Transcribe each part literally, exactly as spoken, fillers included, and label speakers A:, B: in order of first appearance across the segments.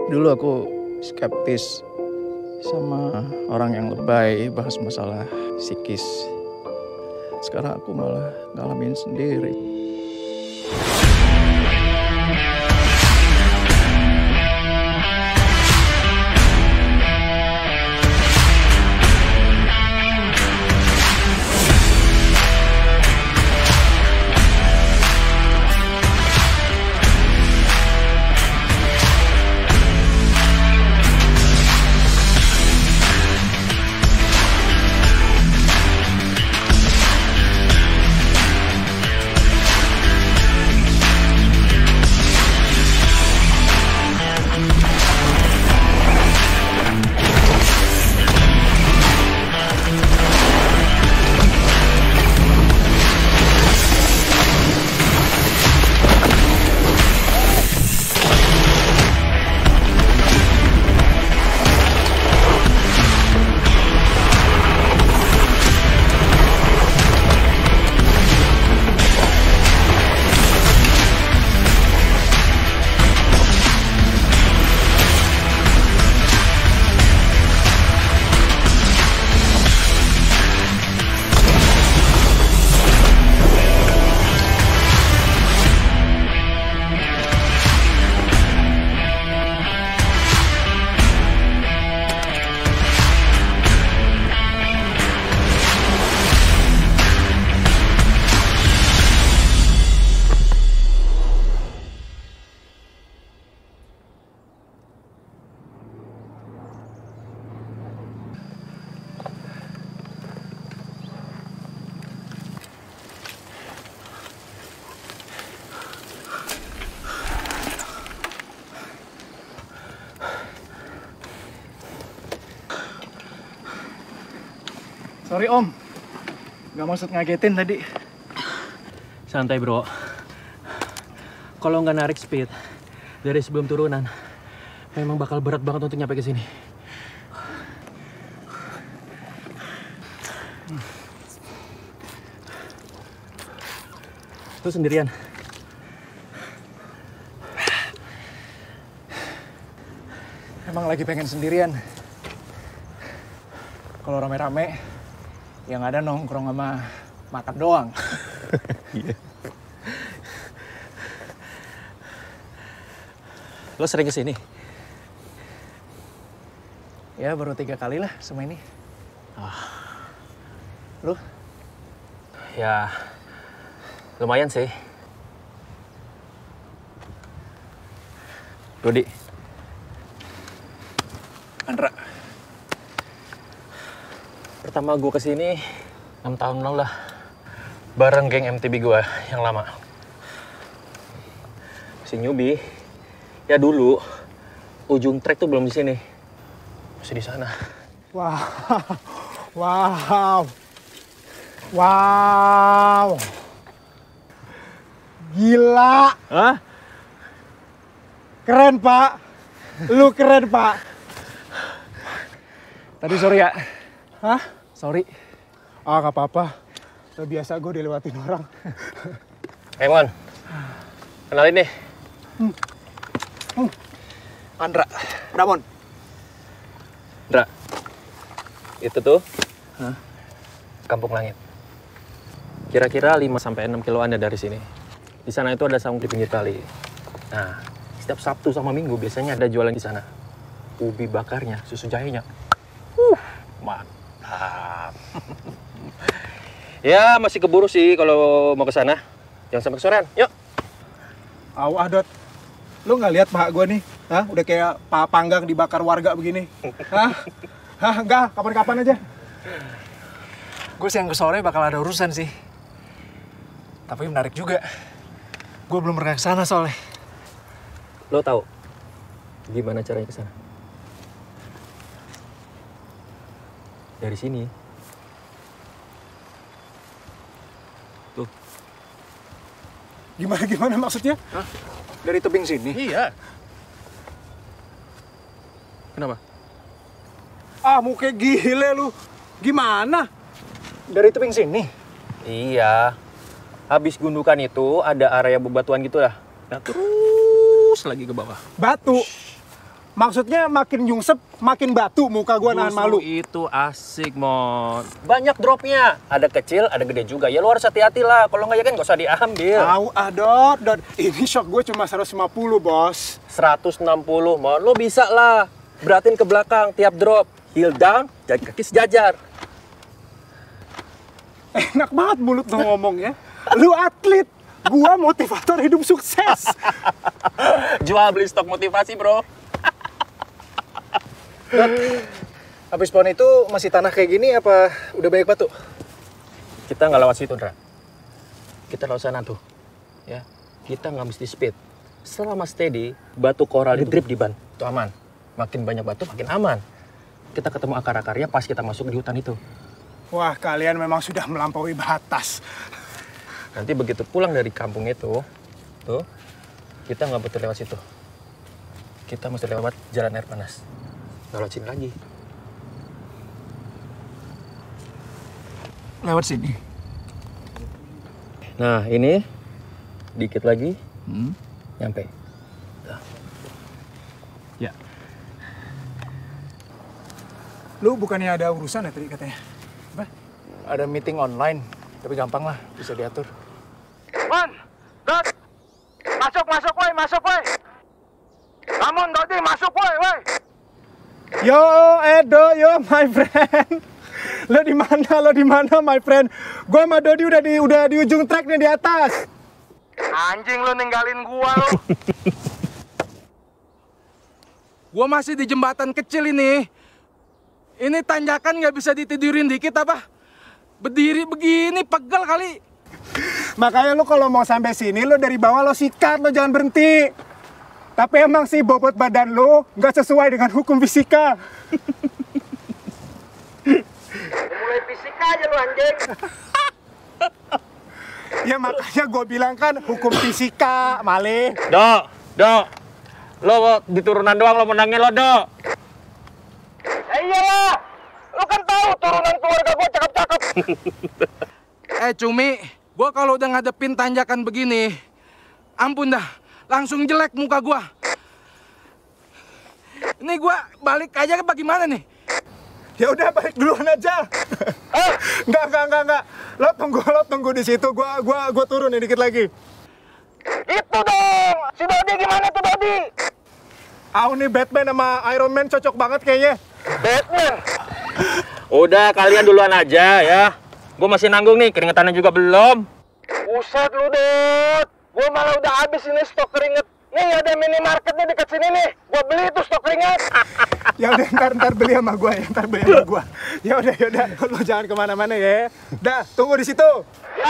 A: Dulu aku skeptis sama orang yang lebay bahas masalah psikis. Sekarang aku malah ngalamin sendiri. Sorry Om, nggak maksud ngagetin tadi.
B: Santai bro. Kalau nggak narik speed dari sebelum turunan, memang bakal berat banget untuk nyampe ke sini. Lu sendirian?
A: Emang lagi pengen sendirian. Kalau rame-rame, yang ada nongkrong sama makan doang.
B: Iya. Lo sering kesini?
A: Ya baru tiga kali lah sama ini.
B: Ah.
A: Lu?
B: Ya, lumayan sih. Rudi.
A: Andra.
B: Pertama gue kesini enam tahun lalu lah, bareng geng M T B gue yang lama. Si newbie, ya dulu ujung trek tuh belum di sini, masih di sana.
C: Wow, wow, wow, gila.
B: Hah?
C: Keren Pak, lu keren Pak.
A: Tadi sorry ya.
C: Hah?
A: Sorry.
C: Ah, gak apa-apa. Udah biasa gue dilewatin orang.
B: Eh Mon, kenalin nih.
C: Hmm. Hmm.
A: Andra.
C: Ramon.
B: Dra, itu tuh
A: Hah?
B: Kampung Langit. Kira-kira lima sampai enam kiloan dari sini. Di sana itu ada saung di pinggir kali. Nah, setiap Sabtu sama Minggu biasanya ada jualan di sana. Ubi bakarnya, susu jahenya. Uh, mantap. Ya, masih keburu sih kalau mau ke sana. Jangan sampai kesorean. Yuk.
C: Aw, Adot. Lu nggak lihat paha gue nih? Hah? Udah kayak paha panggang dibakar warga begini. Hah? Hah? Enggak, kapan-kapan aja.
A: Gue siang ke sore bakal ada urusan sih. Tapi menarik juga. Gue belum pernah ke sana soalnya.
B: Lo tahu gimana caranya ke sana? Dari sini. Tuh.
C: Gimana-gimana maksudnya?
A: Hah? Dari tebing sini?
B: Iya. Kenapa?
C: Ah, muka gile lu. Gimana?
A: Dari tebing sini?
B: Iya. Habis gundukan itu ada area bebatuan gitu lah. Nah terus lagi ke bawah.
C: Batu. Maksudnya makin nyungsep, makin batu muka gua nahan malu.
B: Itu asik, Mon. Banyak dropnya. Ada kecil, ada gede juga. Ya lu harus hati-hati lah. Kalau nggak ya kan nggak usah diambil.
C: Au, ah, Dot, Dot. Ini shock gue cuma seratus lima puluh, bos.
B: seratus enam puluh, Mon. Lu bisa lah. Beratin ke belakang tiap drop. Heel down, jadi kaki sejajar.
C: Enak banget mulut lo ngomong ya. Lu atlet, gua motivator hidup sukses.
B: Jual beli stok motivasi, bro.
C: Dot, habis pohon itu masih tanah kayak gini apa udah banyak batu?
B: Kita nggak lewat situ, Ndra. Kita lewat sana tuh. Ya, kita nggak mesti speed. Selama steady, batu koral di drip di ban. Itu aman. Makin banyak batu, makin aman. Kita ketemu akar-akarnya pas kita masuk di hutan itu.
C: Wah, kalian memang sudah melampaui batas.
B: Nanti begitu pulang dari kampung itu, tuh, kita nggak betul lewat situ. Kita mesti lewat jalan air panas. Lewat sini lagi.
A: Lewat sini.
B: Nah, ini dikit lagi,
A: Hmm?
B: nyampe. Tuh. Ya.
C: Lu bukannya ada urusan ya tadi katanya? Apa?
A: Ada meeting online, tapi gampang lah, bisa diatur.
D: Mon, Dot, masuk, masuk, woi, masuk, woi. Ramon, Dodi, masuk, woi, woi.
C: Yo, Edo, yo, my friend. Lo di mana? Lo di mana, my friend? Gua sama Dodi udah di udah di ujung trek nih di atas.
D: Anjing lo ninggalin gua lo.
E: Gua masih di jembatan kecil ini. Ini tanjakan nggak bisa ditidurin dikit apa? Berdiri begini pegel kali.
C: Makanya lo kalau mau sampai sini lo dari bawah lo sikat, lo jangan berhenti. Tapi emang sih bobot badan lo nggak sesuai dengan hukum fisika.
D: Mulai fisika aja lo anjing.
C: Ya makanya gue bilang kan hukum fisika, Male.
B: Dok, Dok. Lo di turunan doang lo menangin lo, Dok.
D: Ya iyalah. Lo kan tahu turunan keluarga gua cakep-cakep.
E: Eh Cumi, gua kalau udah ngadepin tanjakan begini, ampun dah, langsung jelek muka gua. Ini gua balik aja ke bagaimana nih?
C: Ya udah balik duluan aja. Eh, enggak enggak enggak enggak. Lo tunggu lo tunggu di situ. Gua gua gua turun nih dikit lagi.
D: Itu dong. Si Dodi gimana tuh Dodi?
C: Ah, nih Batman sama Iron Man cocok banget kayaknya.
D: Batman.
B: Udah, kalian duluan aja ya. Gue masih nanggung nih, keringetannya juga belum.
D: Buset lu, Dot. Gua malah udah habis ini stok keringet. Nih ada minimarket nih dekat sini nih. Gua beli tuh stok keringet.
C: Ya udah ntar ntar beli sama gua ya, ntar beli sama gua. Ya udah ya udah, lo jangan kemana-mana ya. Dah, tunggu di situ.
D: Ya.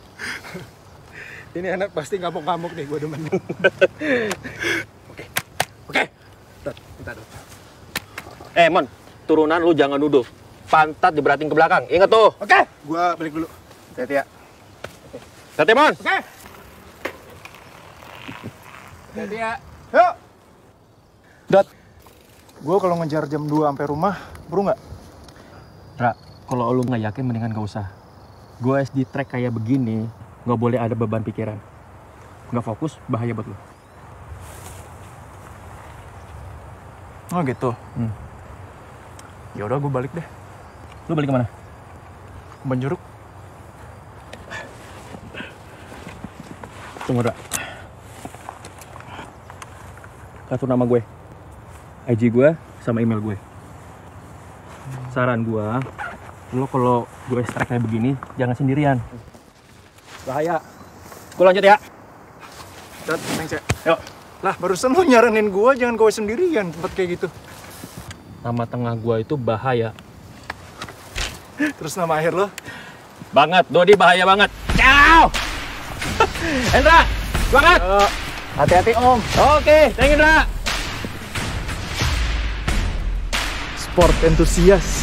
C: Ini anak pasti ngamuk-ngamuk nih, gua demen. Oke, oke. Dot, bentar Dot.
B: Eh, Mon, turunan lu jangan duduk. Pantat diberatin ke belakang, ingat tuh.
C: Oke, gua balik dulu. Hati-hati ya.
B: Hati, Mon.
C: Oke.
E: Jadi ya,
C: Yuk. Dot, gua kalau ngejar jam dua sampai rumah, bro nggak?
B: Ra, kalau lu nggak yakin mendingan gak usah. Gue di trek kayak begini, nggak boleh ada beban pikiran. Nggak fokus, bahaya buat lu.
A: Oh gitu.
B: Hmm.
A: Ya udah, gue balik deh.
B: Lu balik kemana?
A: Banjuruk.
B: Tunggu, Ra. Kartu nama gue, I G gue, sama email gue. Saran gue, lo kalau gue strike kayak begini, jangan sendirian. Bahaya. Gue lanjut ya.
C: Dot, thanks ya.
B: Yuk.
C: Lah, barusan lu nyaranin gua jangan gue sendirian tempat kayak gitu.
B: Nama tengah gue itu bahaya.
C: Terus nama akhir lo?
B: Banget, Dodi bahaya banget. Ciao! Hendra, semangat!
C: Hati-hati Om.
B: Oke, thank you, Hendra.
C: Sport entusias.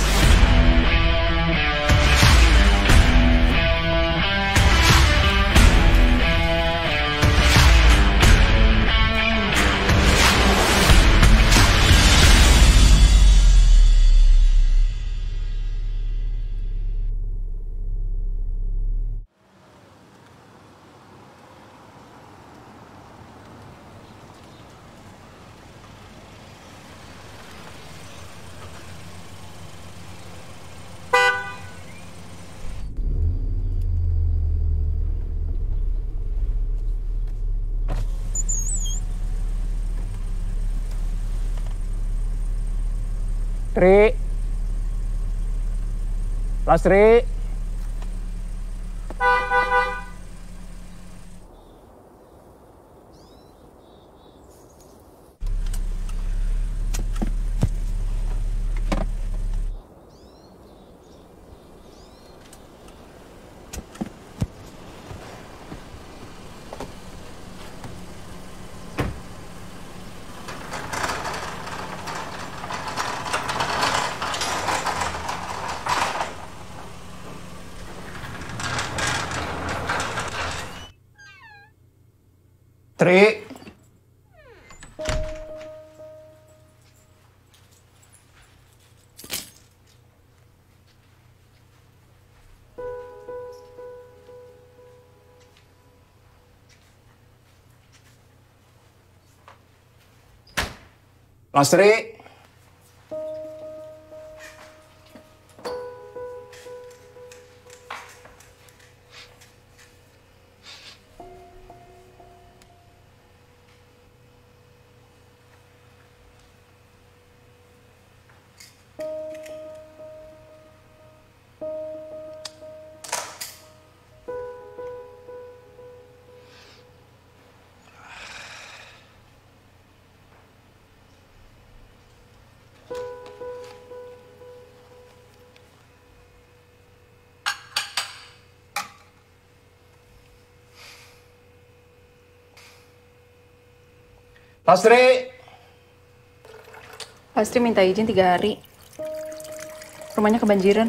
A: Tri. Lastri. Tri. Lastri. Lastri.
F: Lastri minta izin tiga hari. Rumahnya kebanjiran.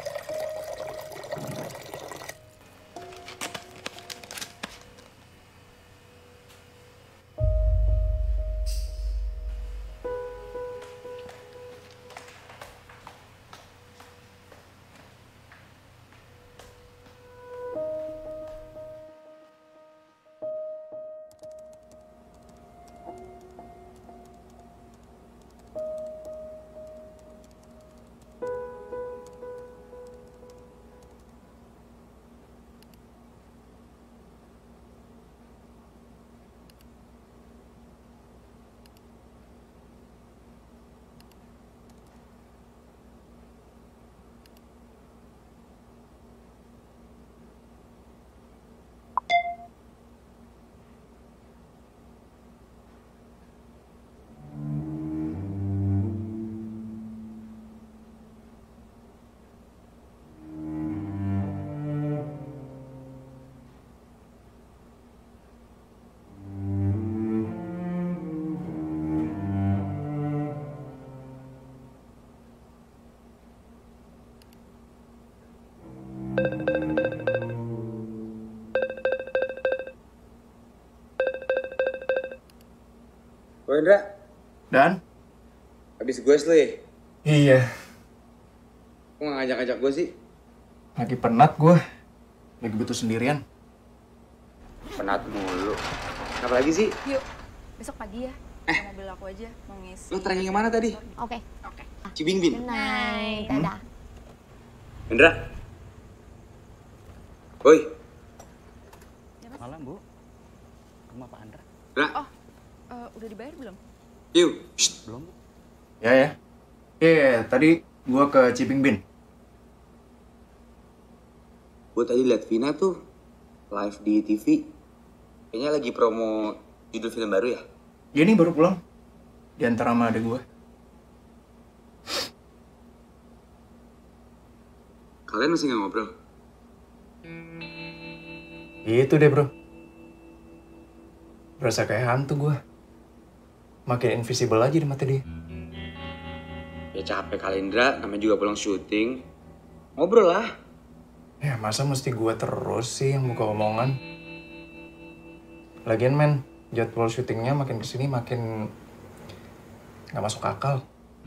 G: Oh Indra,
A: Dan?
G: habis gue lu ya?
A: Iya.
G: Kok gak ngajak-ngajak gue sih?
A: Lagi penat gue. Lagi butuh sendirian.
G: Penat mulu. Kenapa lagi sih?
F: Yuk, besok pagi ya. Eh. Mobil aku aja mau ngisi.
G: Lo trekking kemana tadi?
H: Oke.
F: Oke.
G: Cibingbin?
H: Good night. Dadah.
G: Indra? Woi.
I: Malam, Bu. Rumah Pak Andra.
G: Indra?
F: Oh, uh, udah dibayar belum?
G: Yuk. Shh.
I: Belum, Bu.
A: Ya ya. Iya, tadi gue ke Cipingbin.
G: Gue tadi liat Vina tuh live di T V. Kayaknya lagi promo judul film baru ya?
A: Dia nih baru pulang. Di antara sama adek gue.
G: Kalian masih gak ngobrol?
A: Gitu deh bro. Berasa kayak hantu gue. Makin invisible aja di mata dia.
G: Ya capek kali Indra, namanya juga pulang syuting. Ngobrol lah.
A: Ya masa mesti gue terus sih yang buka omongan. Lagian men, jadwal syutingnya makin kesini makin gak masuk akal.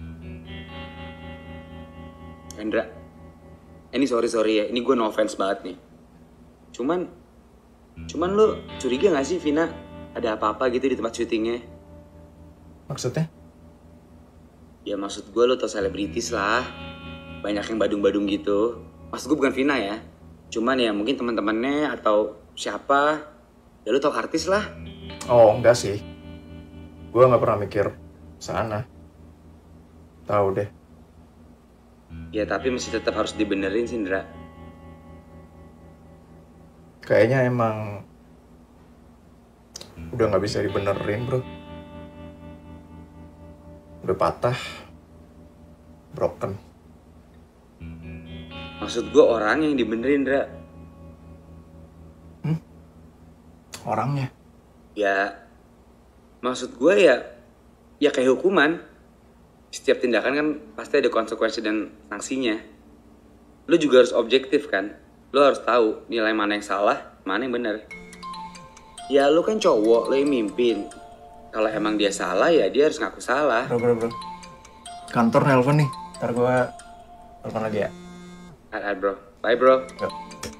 G: Indra, ini sorry-sorry ya, ini gue no offense banget nih. Cuman, cuman lo curiga gak sih Vina ada apa-apa gitu di tempat syutingnya?
A: Maksudnya?
G: Ya maksud gue lo tau selebritis lah. Banyak yang badung-badung gitu. Maksud gue bukan Vina ya. Cuman ya mungkin teman-temannya atau siapa. Ya lo tau artis lah.
A: Oh enggak sih. Gue gak pernah mikir sana. Tahu deh.
G: Ya tapi masih tetap harus dibenerin sih, Indra.
A: Kayaknya emang udah nggak bisa dibenerin, bro. Udah patah, broken.
G: Maksud gue orang yang dibenerin, Indra.
A: Hmm? Orangnya?
G: Ya, maksud gue ya, ya kayak hukuman. Setiap tindakan kan pasti ada konsekuensi dan sanksinya. Lo juga harus objektif kan. Lo harus tahu nilai mana yang salah, mana yang benar. Ya lo kan cowok, lo yang mimpin. Kalau emang dia salah ya dia harus ngaku salah.
A: Bro, bro, bro. Kantor nelpon nih. Ntar gue telepon lagi ya.
G: Alright bro. Bye bro.
A: Yuk.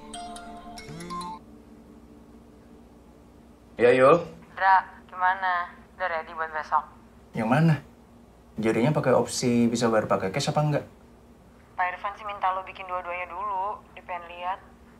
A: Ya Yul.
F: Dra, gimana? Udah ready buat besok?
A: Yang mana? Jadinya pakai opsi bisa bayar pakai cash apa enggak?
F: Pak Irfan sih minta lo bikin dua-duanya dulu. Dia pengen lihat.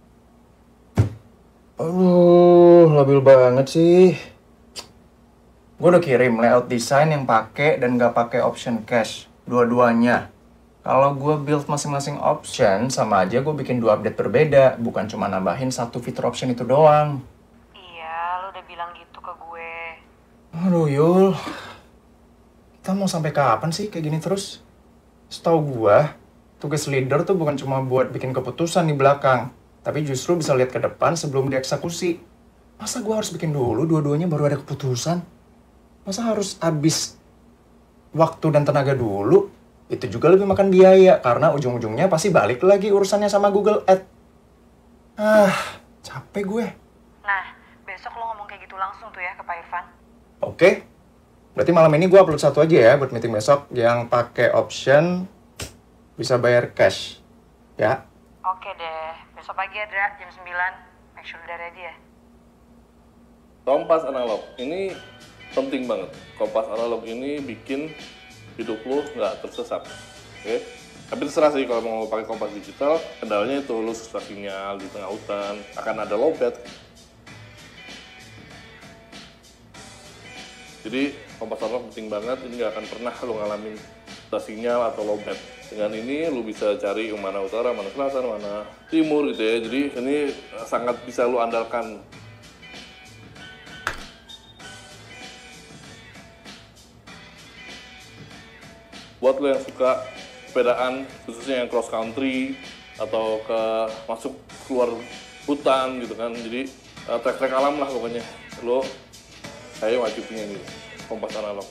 A: Aduh, labil banget sih. Gue udah kirim layout desain yang pakai dan nggak pakai option cash. Dua-duanya. Kalau gue build masing-masing option, sama aja gue bikin dua update berbeda. Bukan cuma nambahin satu fitur option itu doang.
F: Iya, lo udah bilang gitu ke gue.
A: Aduh, Yul. Kita mau sampai kapan sih kayak gini terus? Setahu gue, tugas leader tuh bukan cuma buat bikin keputusan di belakang. Tapi justru bisa lihat ke depan sebelum dieksekusi. Masa gue harus bikin dulu dua-duanya baru ada keputusan? Masa harus habis waktu dan tenaga dulu? Itu juga lebih makan biaya, karena ujung-ujungnya pasti balik lagi urusannya sama Google Ads. Ah, capek gue.
F: Nah, besok lo ngomong kayak gitu langsung tuh ya ke Pak Irfan.
A: Oke, berarti malam ini gue upload satu aja ya buat meeting besok yang pakai option bisa bayar cash, ya?
F: Oke deh, besok pagi ya Dra, jam sembilan. Make sure udah ready ya.
H: Kompas analog, ini penting banget. Kompas analog ini bikin hidup lo nggak tersesat, oke? Okay? Tapi terserah sih kalau mau pakai kompas digital, kendalanya itu lo susah sinyal di tengah hutan, akan ada lowbat. Jadi kompas analog penting banget, ini nggak akan pernah lo ngalamin susah sinyal atau lowbat. Dengan ini lo bisa cari mana utara, mana selatan, mana timur gitu ya. Jadi ini sangat bisa lo andalkan. Buat lo yang suka sepedaan, khususnya yang cross country atau ke masuk keluar hutan gitu kan, jadi uh, trek-trek alam lah pokoknya, lo saya wajib punya ini, kompas analog.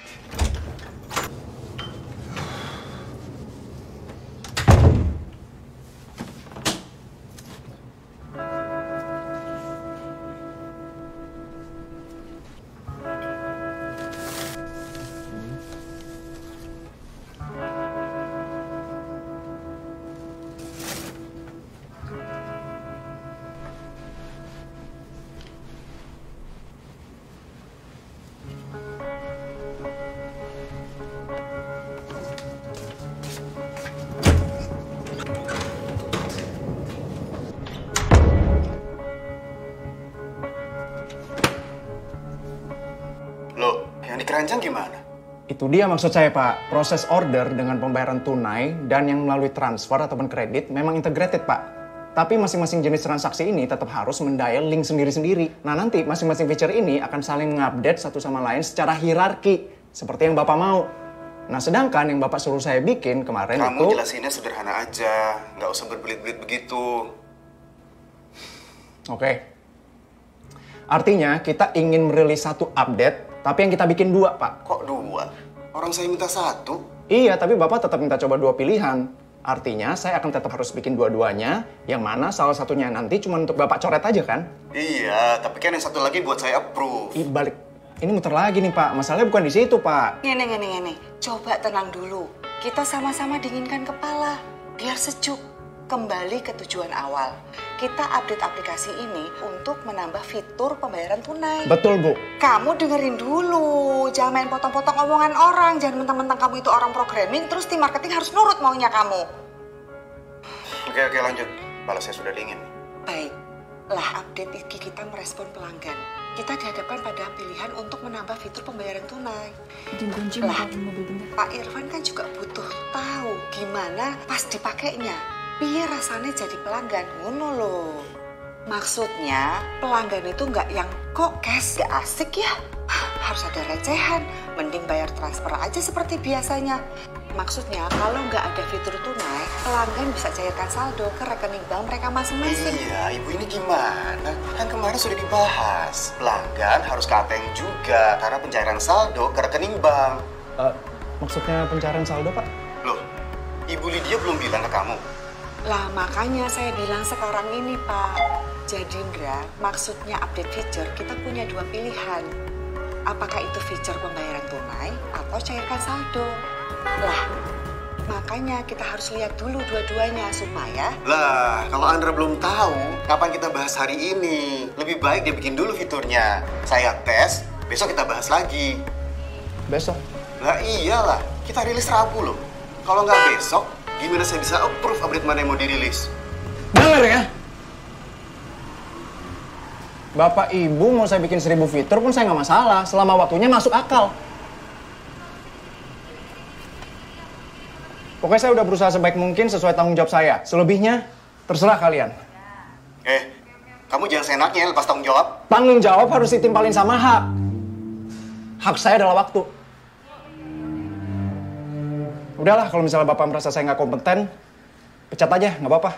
C: Keranjang gimana?
A: Itu dia maksud saya, Pak. Proses order dengan pembayaran tunai dan yang melalui transfer ataupun kredit memang integrated, Pak. Tapi masing-masing jenis transaksi ini tetap harus mendial link sendiri-sendiri. Nah, nanti masing-masing feature ini akan saling mengupdate satu sama lain secara hierarki, seperti yang Bapak mau. Nah, sedangkan yang Bapak suruh saya bikin kemarin
C: Kamu
A: itu...
C: Kamu jelasinnya sederhana aja, nggak usah berbelit-belit begitu.
A: Oke. Artinya, kita ingin merilis satu update, tapi yang kita bikin dua, Pak.
C: Kok dua? Orang saya minta satu.
A: Iya, tapi Bapak tetap minta coba dua pilihan. Artinya, saya akan tetap harus bikin dua-duanya, yang mana salah satunya nanti cuma untuk Bapak coret aja, kan?
C: Iya, tapi kan yang satu lagi buat saya approve.
A: Ih, balik. Ini muter lagi nih, Pak. Masalahnya bukan di situ, Pak.
J: Ngene, ngene, ngene. Coba tenang dulu. Kita sama-sama dinginkan kepala. Biar sejuk. Kembali ke tujuan awal. Kita update aplikasi ini untuk menambah fitur pembayaran tunai.
A: Betul, Bu.
J: Kamu dengerin dulu. Jangan main potong-potong omongan orang. Jangan mentang-mentang kamu itu orang programming, terus tim marketing harus nurut maunya kamu.
C: Oke, oke, lanjut. Balasnya sudah dingin.
J: Baik. Lah, update I G kita merespon pelanggan. Kita dihadapkan pada pilihan untuk menambah fitur pembayaran tunai. Lah, Pak Irfan kan juga butuh tahu gimana pas dipakainya. Piye rasanya jadi pelanggan, ngono loh. Maksudnya pelanggan itu nggak yang kok cash, gak asik ya. Harus ada recehan, mending bayar transfer aja seperti biasanya. Maksudnya kalau nggak ada fitur tunai, pelanggan bisa cairkan saldo ke rekening bank mereka masing-masing.
K: Iya, ibu ini gimana? Kan kemarin sudah dibahas, pelanggan harus ke A T M juga karena pencairan saldo ke rekening bank.
A: Uh, maksudnya pencairan saldo, Pak?
K: Loh, Ibu Lydia belum bilang ke kamu?
J: Lah makanya saya bilang sekarang ini, Pak. Jadi Indra, maksudnya update feature kita punya dua pilihan. Apakah itu feature pembayaran tunai atau cairkan saldo? Lah, makanya kita harus lihat dulu dua-duanya supaya...
K: Lah, kalau Andra belum tahu, kapan kita bahas hari ini? Lebih baik dia bikin dulu fiturnya. Saya tes, besok kita bahas lagi.
A: Besok?
K: Lah iyalah, kita rilis Rabu loh. Kalau nggak besok, gimana saya bisa approve update mana yang mau dirilis?
A: Dengar ya? Bapak Ibu mau saya bikin seribu fitur pun saya nggak masalah, selama waktunya masuk akal. Pokoknya saya udah berusaha sebaik mungkin sesuai tanggung jawab saya. Selebihnya, terserah kalian.
K: Eh, kamu jangan seenaknya lepas tanggung jawab.
A: Tanggung jawab harus ditimpalin sama hak. Hak saya adalah waktu. Udahlah, kalau misalnya Bapak merasa saya nggak kompeten, pecat aja, nggak apa-apa.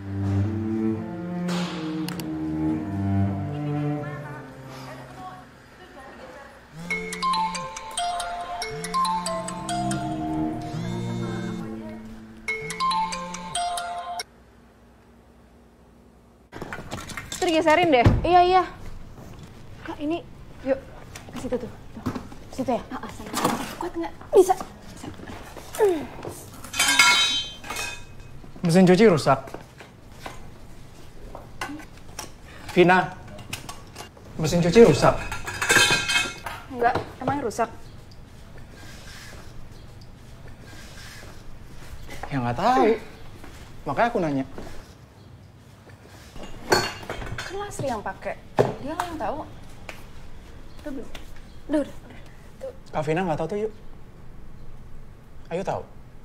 L: Geserin deh. Iya, iya. Kak, ini yuk ke situ tuh. Tuh. Situ ya? Ah, sana. Kuat nggak? Bisa. Bisa.
A: Mesin cuci rusak. Vina, mesin cuci rusak.
L: Enggak, emangnya rusak?
A: Ya nggak tahu. Makanya aku nanya.
L: Kan Lasri yang pakai, dia lah yang tahu. Udah belum? Udah, udah, udah. Tuh.
A: Kak Vina nggak tahu tuh, yuk. Ayo tahu.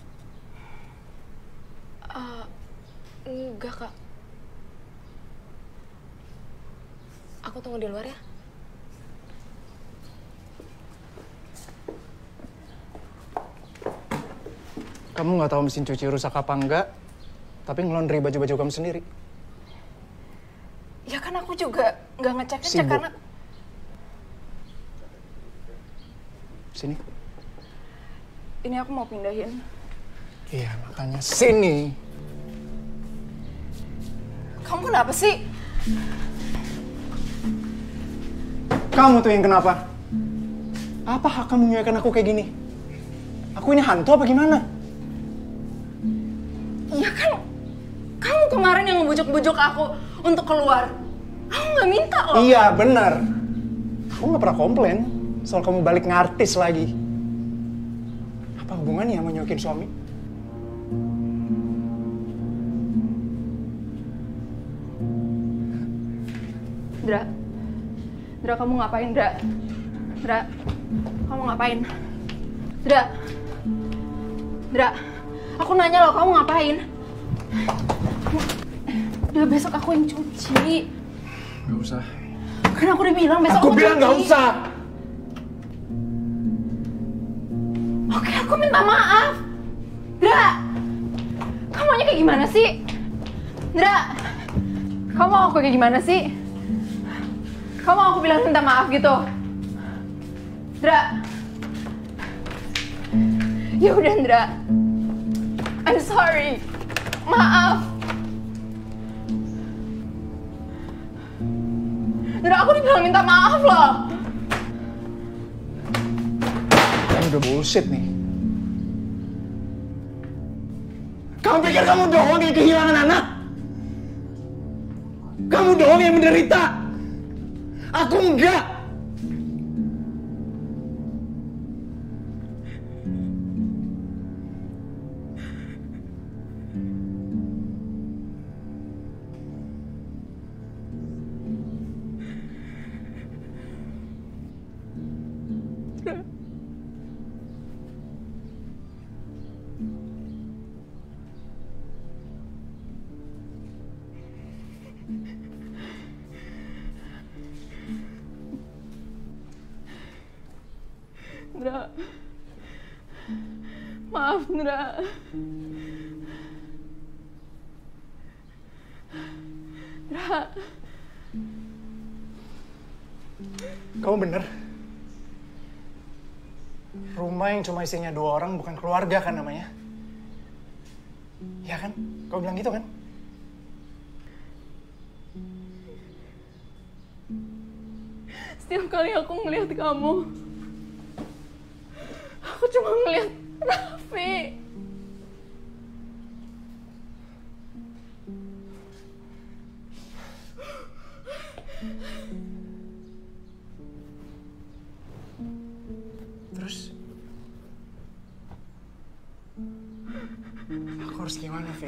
L: Uh, enggak, Kak. Aku tunggu di luar ya.
A: Kamu nggak tahu mesin cuci rusak apa enggak, tapi ngelondri baju-baju kamu sendiri.
L: Ya kan aku juga nggak ngecek-ngecek karena...
A: Sini.
L: Ini aku mau pindahin.
A: Iya, makanya sini.
L: Kamu kenapa sih?
A: Kamu tuh yang kenapa? Apa hak kamu nyuekan aku kayak gini? Aku ini hantu apa gimana?
L: Iya kan, kamu kemarin yang ngebujuk-bujuk aku untuk keluar. Aku nggak minta loh.
A: Iya, benar. Aku nggak pernah komplain soal kamu balik ngartis lagi. Apa hubungannya sama nyuekin suami?
L: Dra, Dra kamu ngapain, Dra? Dra, kamu ngapain? Dra, Dra, aku nanya loh, kamu ngapain? Udah besok aku yang cuci.
A: Gak usah.
L: Kan aku udah bilang besok
A: aku,
L: aku
A: bilang
L: cuci.
A: Gak usah.
L: Oke, aku minta maaf. Dra, kamu maunya kayak gimana sih? Dra, kamu mau aku kayak gimana sih? Kamu mau aku bilang minta maaf gitu? Dra. Ya udah, Dra. I'm sorry. Maaf. Dra, aku dibilang minta maaf loh.
A: Ini udah bullshit nih. Kamu pikir kamu doang yang kehilangan anak? Kamu doang yang menderita. Aku enggak.
L: Dra. Dra. Maaf, Dra. Dra.
C: Kamu bener. Rumah yang cuma isinya dua orang bukan keluarga kan namanya? Ya kan? Kau bilang gitu kan?
L: Setiap kali aku ngelihat kamu, aku cuma ngelihat Raffi.
C: Terus? Aku harus gimana, Vin?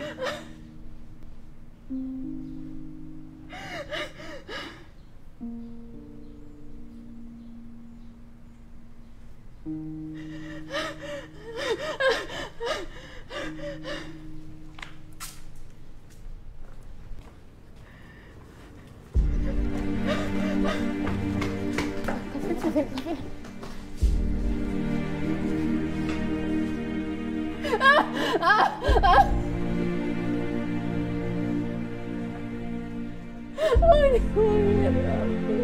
L: Kevin, Kevin, Kevin. Ah, ah, ah. Oh, ini kuliah aku.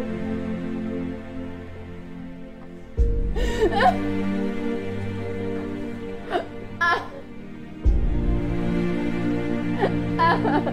L: Ah. Ah. Ah.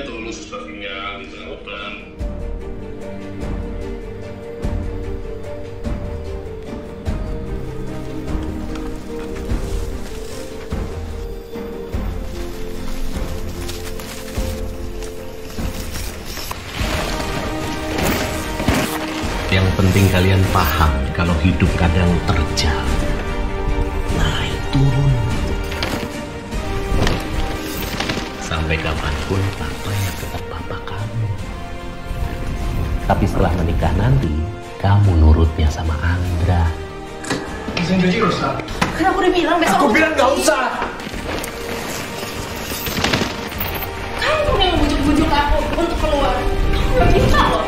H: tuh lu susternya gitu kan.
M: Yang penting kalian paham kalau hidup kadang terjal, naik turun. Sampai kapanpun papa yang tetap papa kamu. Tapi setelah menikah nanti, kamu nurutnya sama Andra.
A: Mesin cuci rusak.
L: Kan aku udah bilang besok
A: Aku bilang gak usah.
L: Kamu yang bujuk-bujuk aku untuk keluar. Gak bisa loh.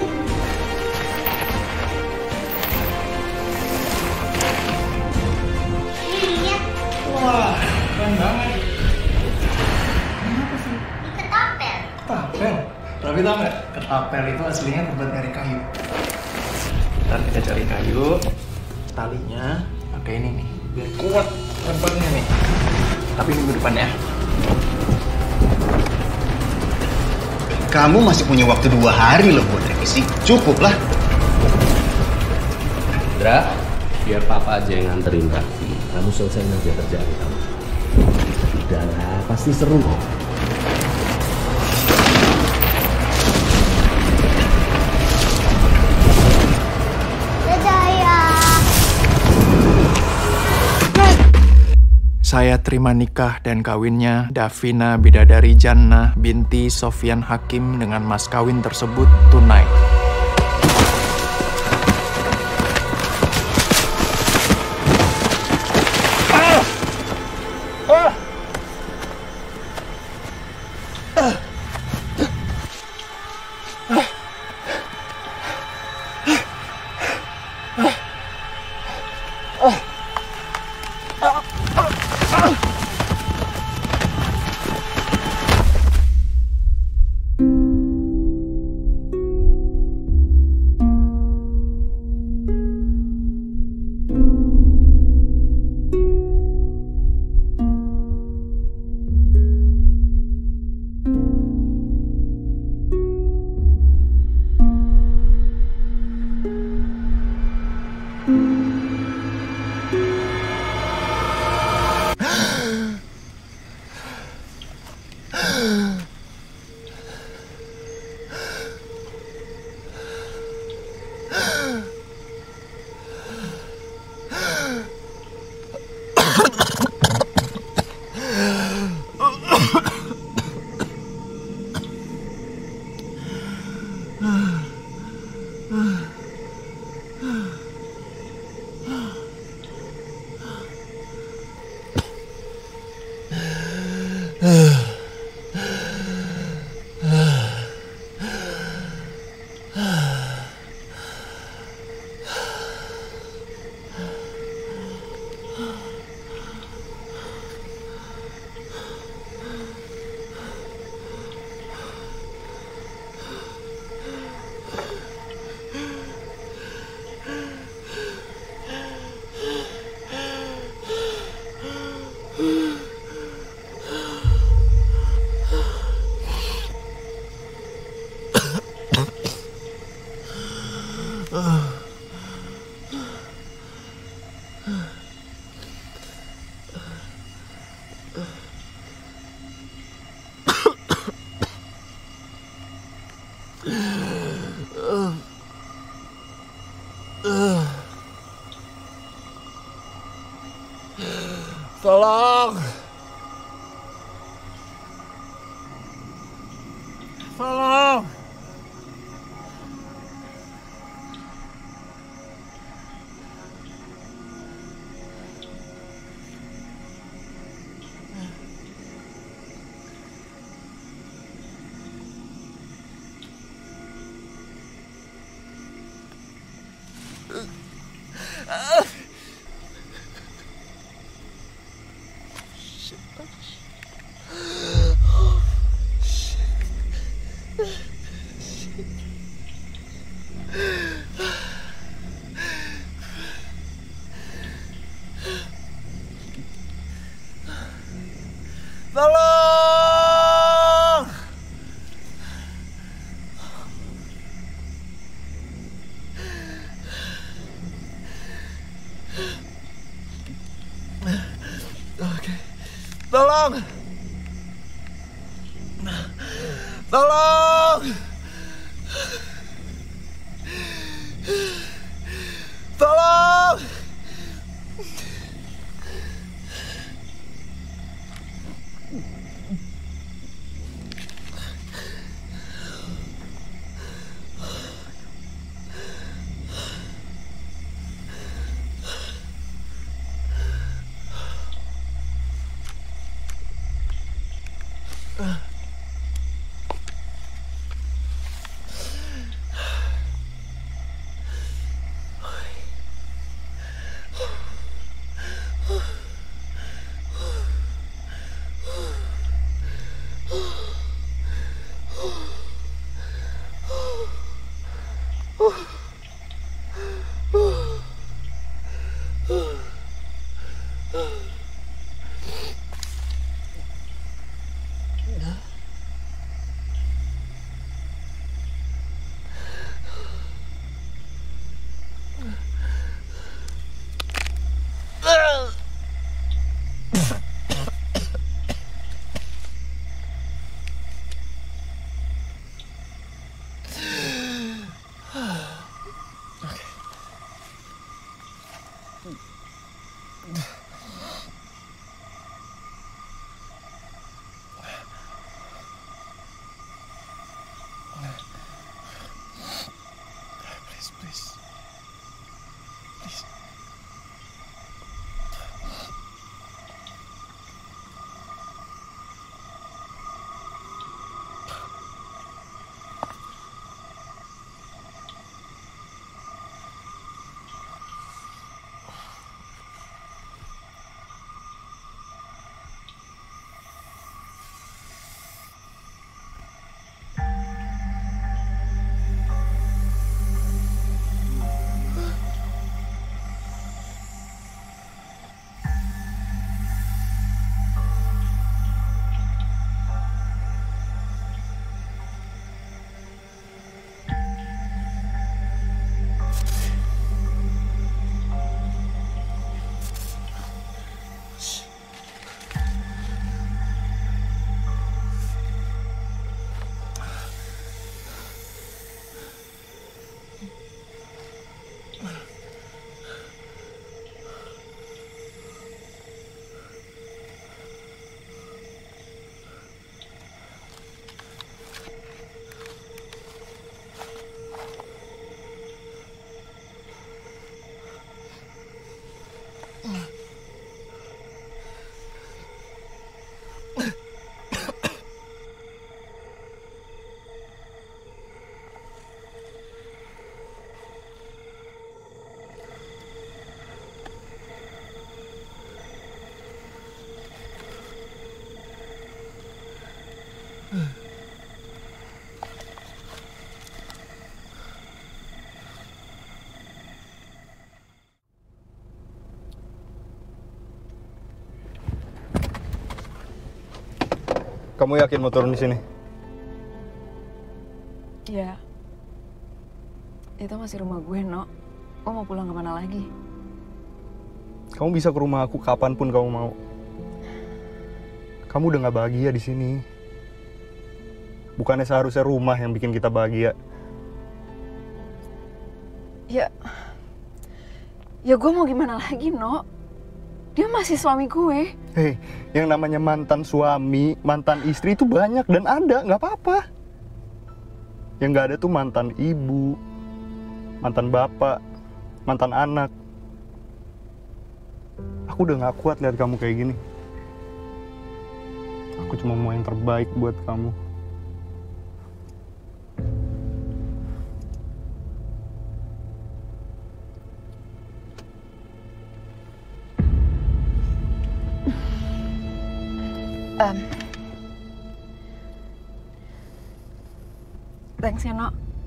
A: Wah, keren banget.
L: Kenapa sih?
A: Ketapel. Ketapel? Tapi tau gak, ketapel itu aslinya terbuat dari kayu. Ntar kita cari kayu, talinya pakai ini nih, biar kuat tempatnya nih. Tapi minggu depan ya.
K: Kamu masih punya waktu dua hari loh buat revisi. Cukup lah.
M: Andra, biar papa aja yang nganterin Raffi. Kamu selesaiin aja kerjaan kamu. Udah lah, pasti seru kok.
A: Saya terima nikah dan kawinnya Davina Bidadari Jannah binti Sofyan Hakim dengan mas kawin tersebut tunai.
E: Tolong. Tolong.
D: Tolong! Tolong! Please, please. Please.
C: Kamu yakin mau turun di sini?
L: Ya, itu masih rumah gue, No. Gue mau pulang kemana lagi?
C: Kamu bisa ke rumah aku kapanpun kamu mau. Kamu udah gak bahagia di sini. Bukannya seharusnya rumah yang bikin kita bahagia.
L: Ya, ya gue mau gimana lagi, No? Dia masih suami gue.
C: Hei, yang namanya mantan suami, mantan istri itu banyak dan ada, nggak apa-apa. Yang nggak ada tuh mantan ibu, mantan bapak, mantan anak. Aku udah nggak kuat lihat kamu kayak gini. Aku cuma mau yang terbaik buat kamu.
L: Um, thanks ya, No.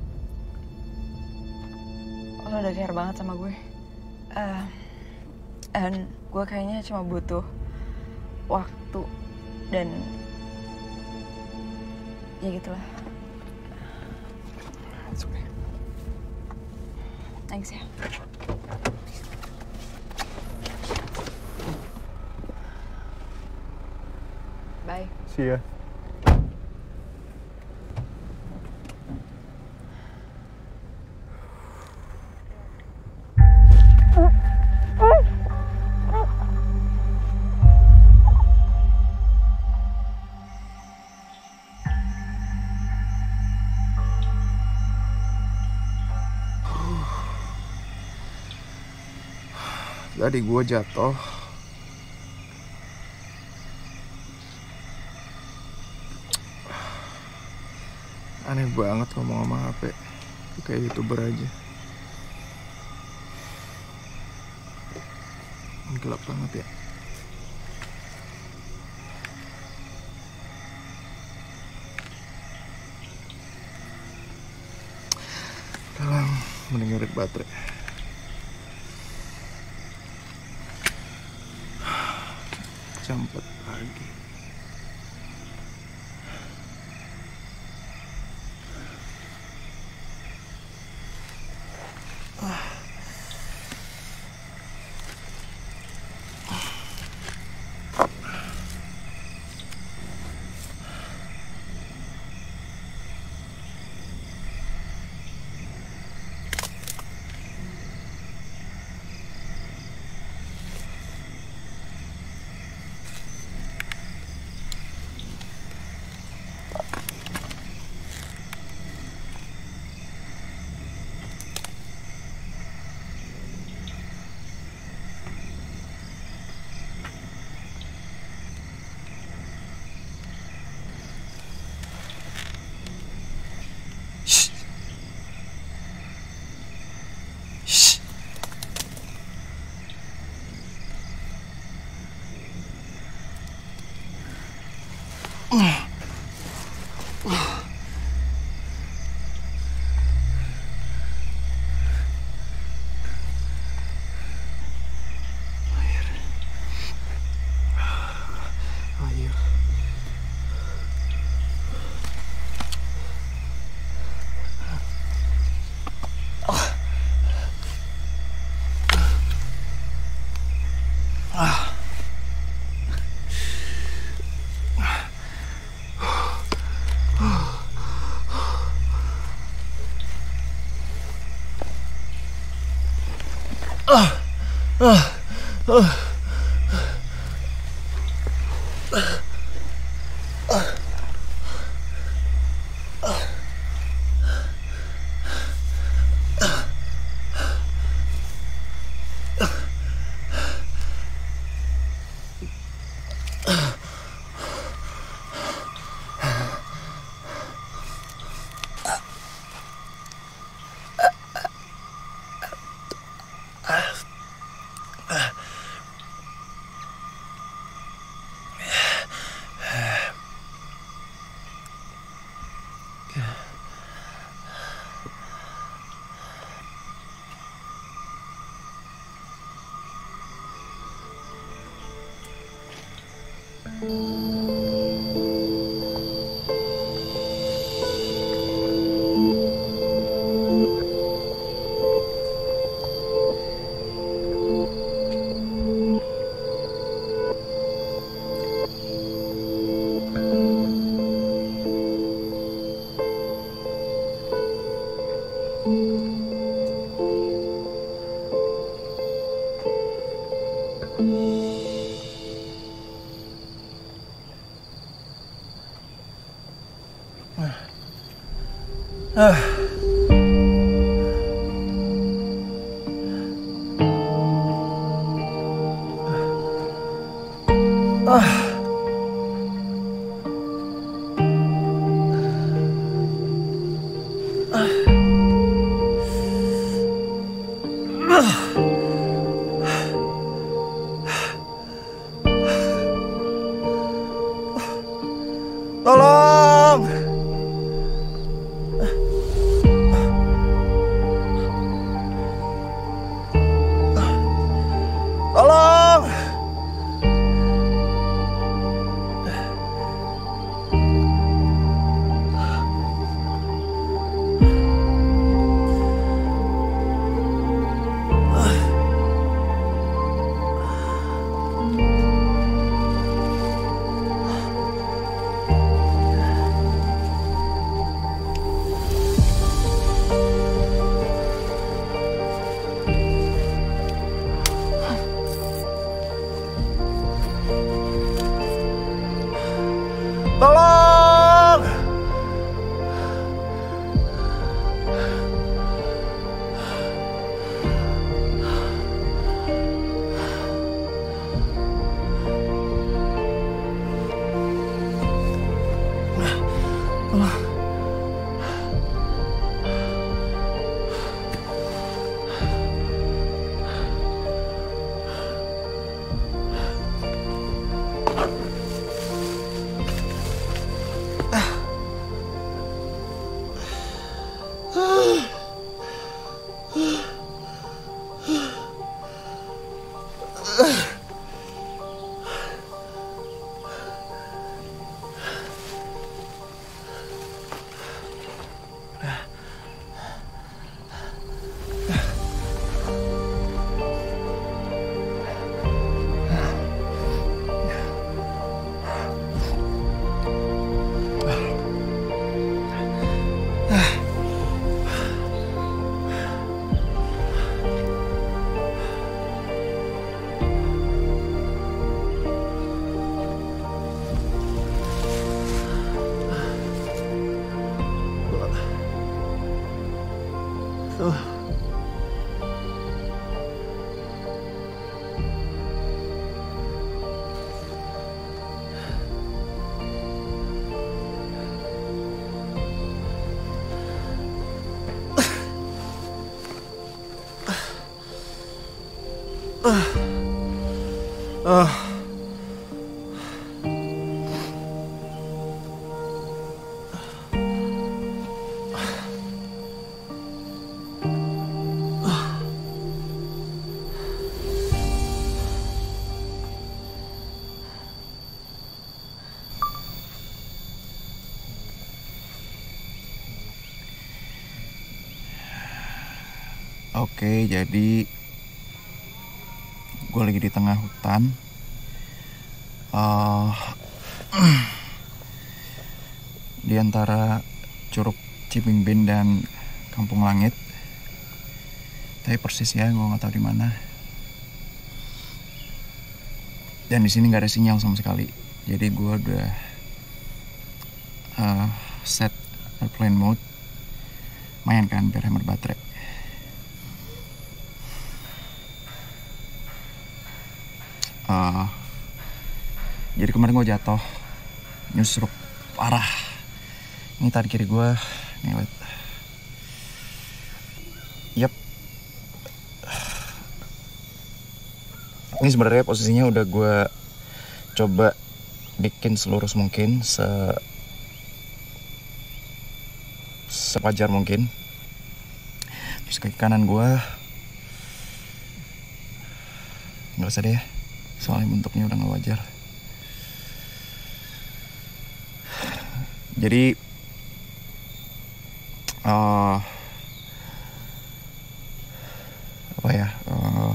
L: Lo udah care banget sama gue. Uh, dan gue kayaknya cuma butuh waktu dan ya gitulah.
C: It's okay.
L: Thanks ya. Bye.
C: See ya.
A: Tadi gue jatuh. Aneh banget ngomong sama H P. Kayak YouTuber aja. Gelap banget ya. Sekarang mending ngerit baterai. Jam empat pagi. Ah, ah, ah. Ah. Tolong. Ah. Oke, jadi gue lagi di tengah hutan. Uh, di antara Curug Cibingbin dan Kampung Langit. Tapi persis ya, gue nggak tahu di mana. Dan di sini nggak ada sinyal sama sekali. Jadi gue udah uh, set airplane mode. Main kan biar hemat baterai. Uh, jadi kemarin gue jatuh, nyusruk parah. Ini tadi kiri gue, nih liat. Yep. Ini sebenarnya posisinya udah gue coba bikin selurus mungkin, se sewajar mungkin. Terus kaki kanan gue nggak usah deh ya, soalnya bentuknya udah nggak wajar. Jadi uh, apa ya, uh,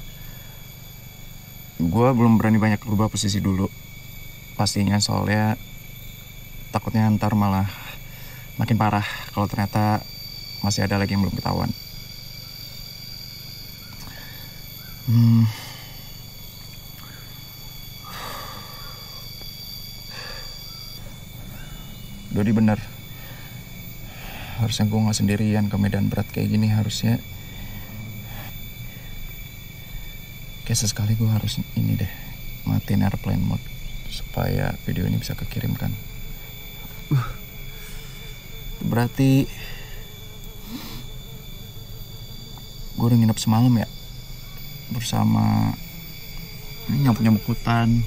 A: gue belum berani banyak berubah posisi dulu pastinya, soalnya takutnya ntar malah makin parah kalau ternyata masih ada lagi yang belum ketahuan. Hmm. Dodi bener, harusnya gue gak sendirian ke medan berat kayak gini. Harusnya kayak sesekali gue harus ini deh, matiin airplane mode supaya video ini bisa kekirimkan. uh, Berarti gue udah nginep semalam ya bersama nyamuk-nyamuk hutan,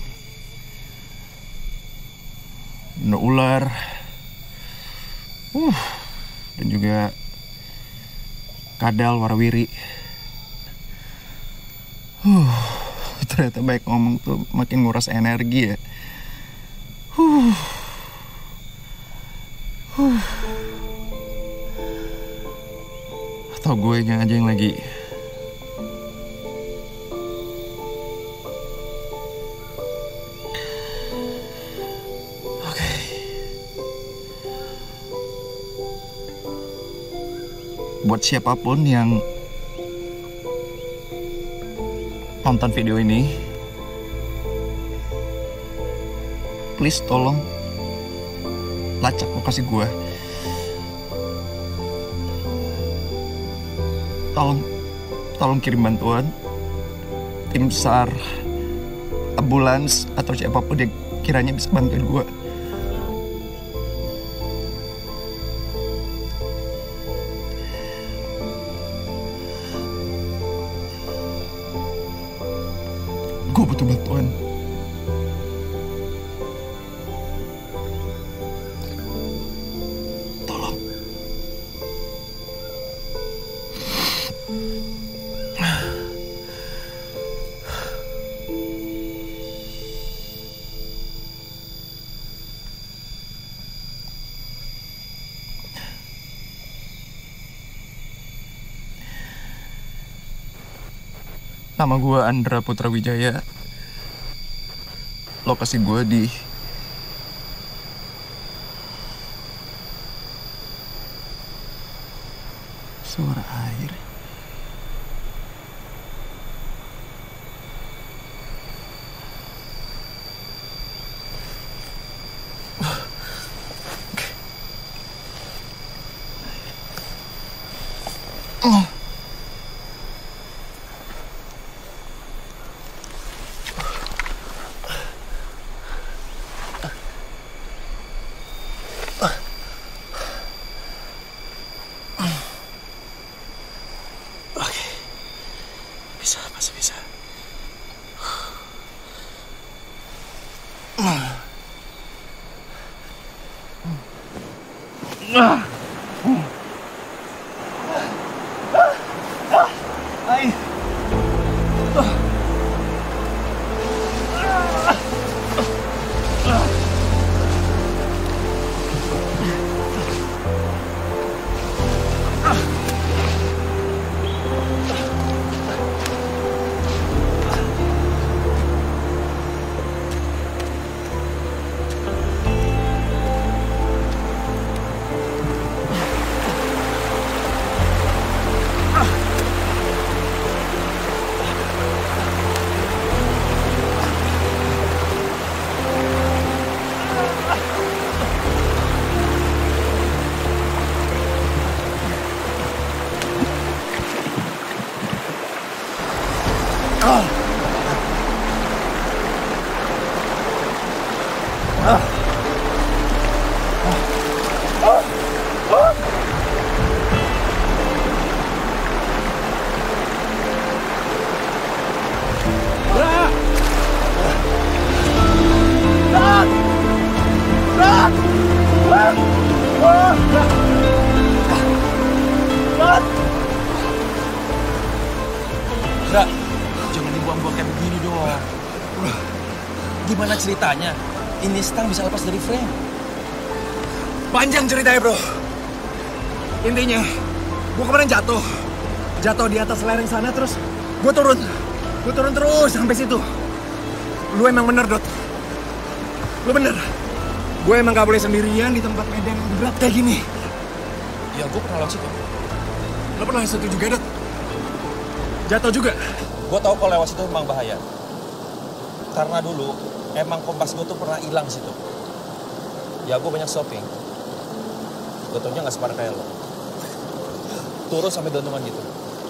A: benda ular, Uh, dan juga kadal warawiri. Uh, ternyata baik ngomong tuh makin nguras energi ya. Uh, uh. Atau gue aja yang lagi buat siapapun yang nonton video ini, please tolong lacak lokasi gue. Tolong, tolong kirim bantuan, tim SAR, ambulans, atau siapapun yang kiranya bisa bantuin gue. butuh bantuan. Tolong. Nama gue Andra Putra Wijaya. Lokasi gue di suara air. Oh. Bisa, masih bisa. Ay.
B: Dra, jangan dibuang-buang kayak begini dong. Gimana ceritanya? Ini stang bisa lepas dari frame.
A: Panjang ceritanya, bro. Intinya, gue kemarin jatuh. Jatuh di atas lereng sana, terus gue turun. Gue turun terus sampai situ. Lu emang bener, Dot. Lu bener. Gue emang gak boleh sendirian di tempat medan yang berat kayak gini.
B: Ya, gue pernah lewat situ.
A: Lu pernah lewat situ juga, Dot? Jatuh juga?
B: Gue tau kalau lewat situ emang bahaya. Karena dulu, emang kompas gue tuh pernah hilang situ. Ya, gue banyak shopping. Gue taunya gak separah kayak lo. Turun sampai gantungan gitu.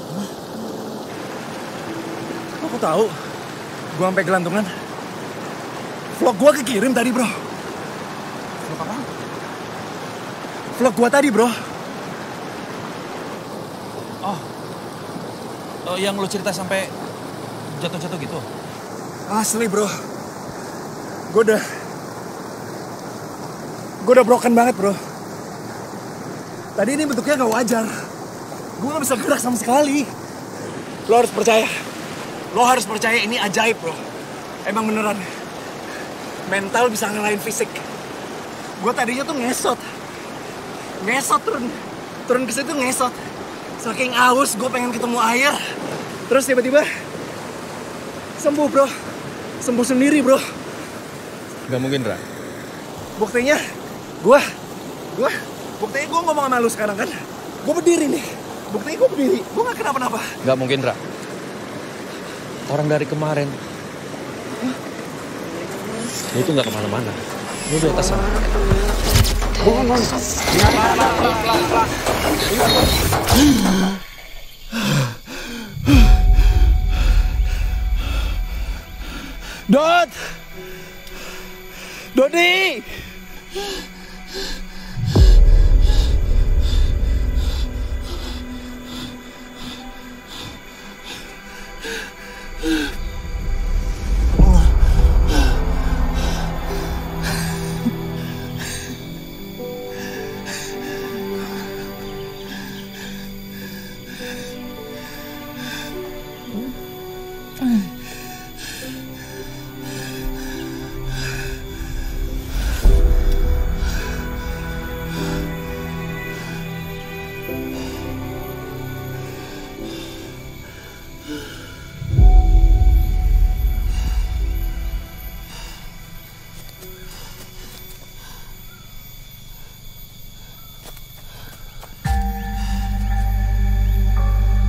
A: Aku tahu. Gue sampai gelantungan. Vlog gue kekirim tadi, bro.
B: Vlog apaan?
A: Vlog gue tadi, bro.
B: Oh. Oh, yang lo cerita sampai jatuh-jatuh gitu?
A: Asli, bro. Gue udah... Gue udah broken banget, bro. Tadi ini bentuknya gak wajar. Gue gak bisa gerak sama sekali. Lo harus percaya. Lo harus percaya ini ajaib, bro. Emang beneran. Mental bisa ngalahin fisik. Gue tadinya tuh ngesot. Ngesot turun. Turun ke situ ngesot. Saking aus, gue pengen ketemu air. Terus tiba-tiba sembuh, bro. Sembuh sendiri, bro.
B: Gak mungkin, Ra.
A: Buktinya, gue, gue, buktinya gue ngomong sama lu sekarang kan. Gue berdiri nih. Buktinya gue berdiri. Gue gak kenapa-napa.
B: Gak mungkin, Ra. Orang dari kemarin. Lu tuh gak kemana-mana. Lu di atas sana.
A: Dot! Dodi!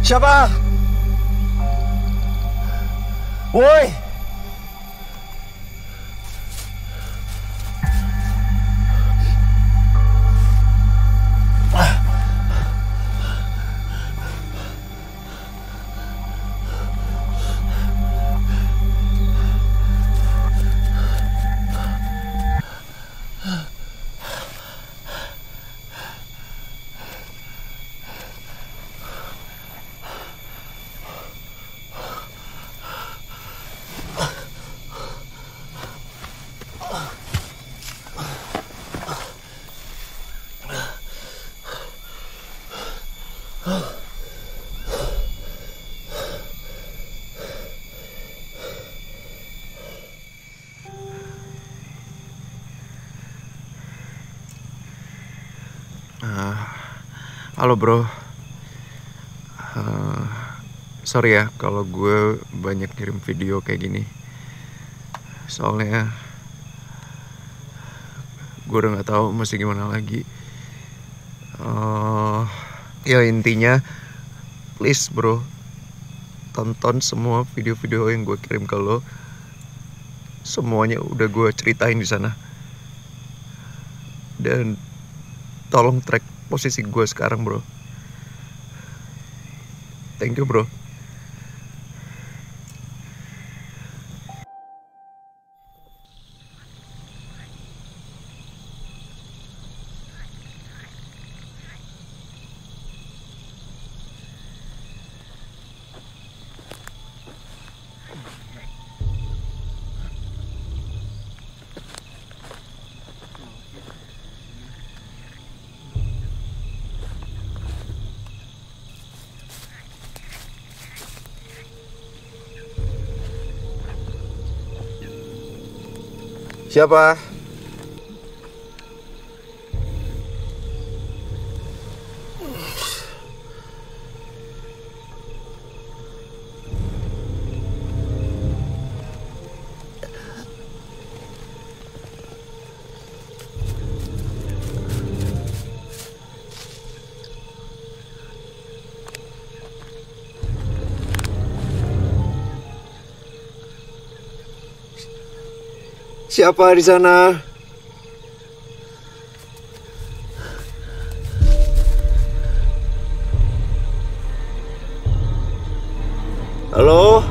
K: Siapa? Woi!
A: Uh, halo bro, uh, sorry ya kalau gue banyak kirim video kayak gini. Soalnya gue udah nggak tahu mesti gimana lagi. Uh, ya intinya, please bro, tonton semua video-video yang gue kirim ke lo. Semuanya udah gue ceritain di sana. Dan tolong track posisi gue sekarang bro. Thank you bro.
K: Siapa? Siapa di sana? Halo?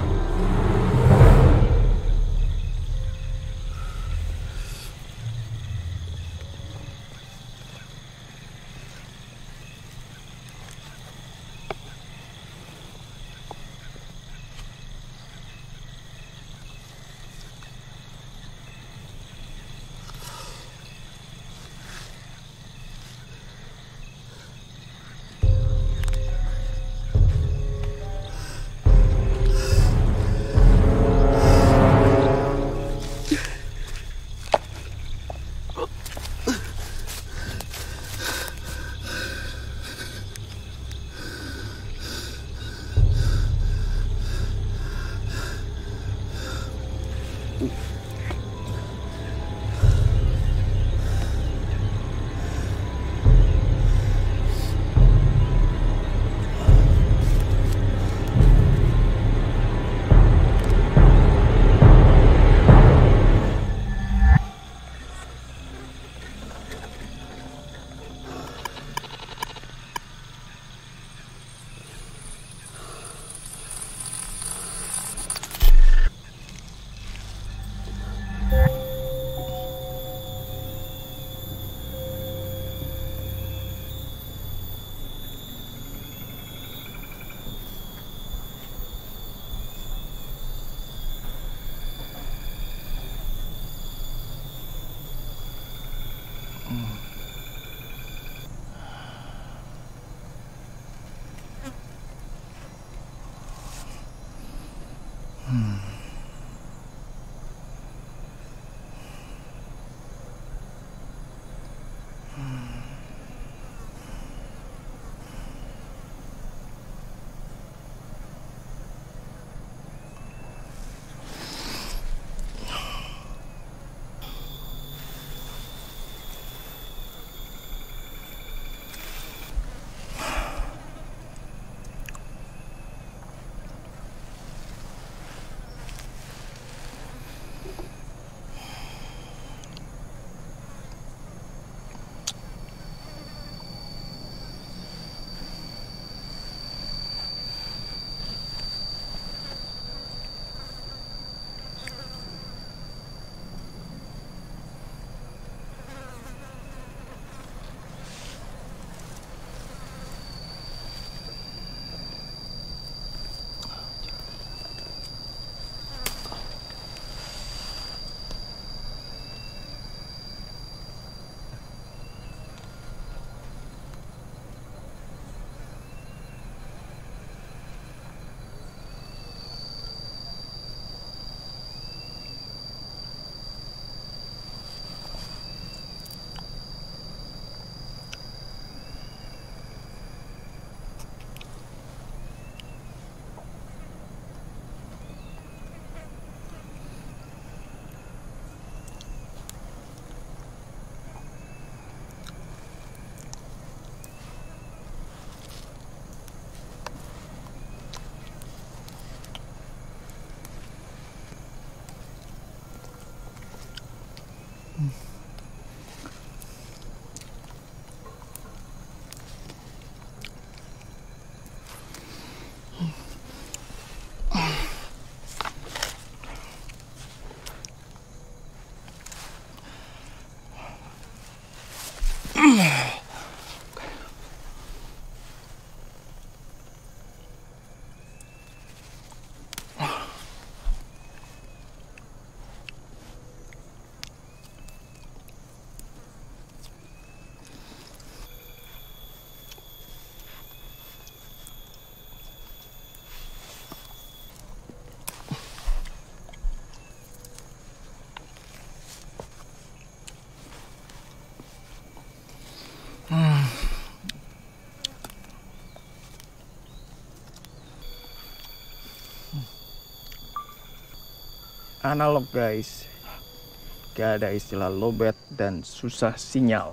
A: analog guys. Gak ada istilah lowbat dan susah sinyal.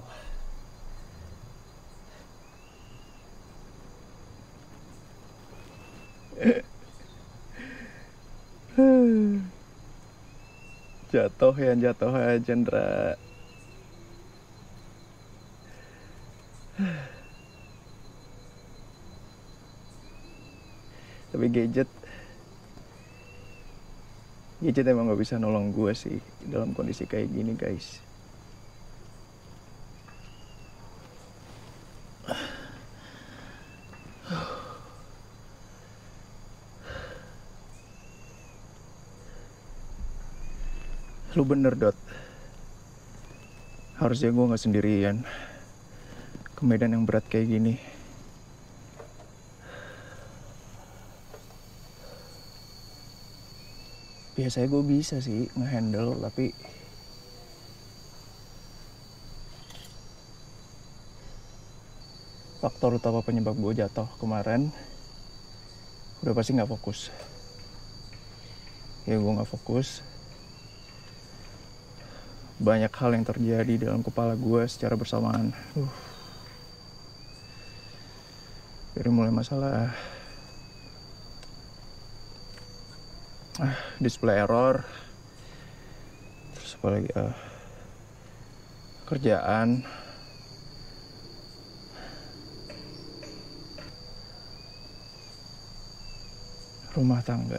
A: Jatuh ya, jatuh aja, Ndra. Tapi gadget Gadget emang gak bisa nolong gue sih dalam kondisi kayak gini guys. Lu bener Dot, harusnya gue gak sendirian ke medan yang berat kayak gini. Biasanya gue bisa sih ngehandle, tapi faktor utama penyebab gue jatuh kemarin udah pasti nggak fokus. Ya gue nggak fokus. Banyak hal yang terjadi dalam kepala gue secara bersamaan. Uh. Dari mulai masalah Ah, display error, terus apa lagi, uh, kerjaan, rumah tangga.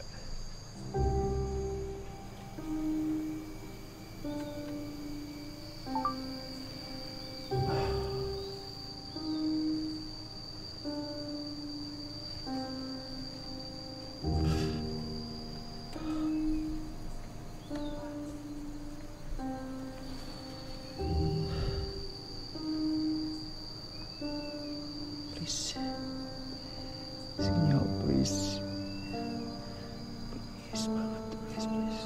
A: Sinyal please. Please banget, please, please.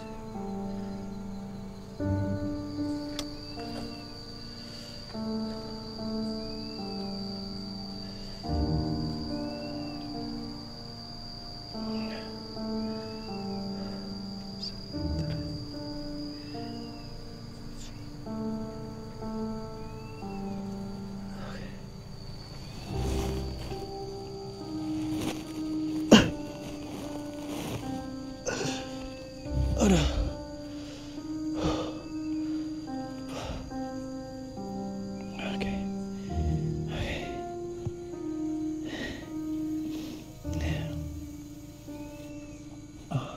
A: Aduh. Oke. Oh.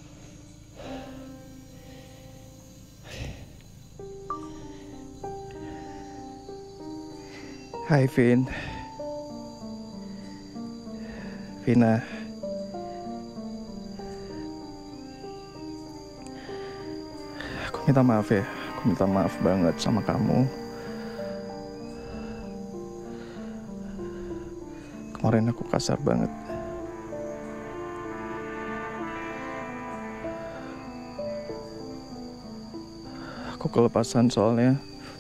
A: Hai Vin. Vina. Minta maaf ya, aku minta maaf banget sama kamu. Kemarin aku kasar banget. Aku kelepasan soalnya.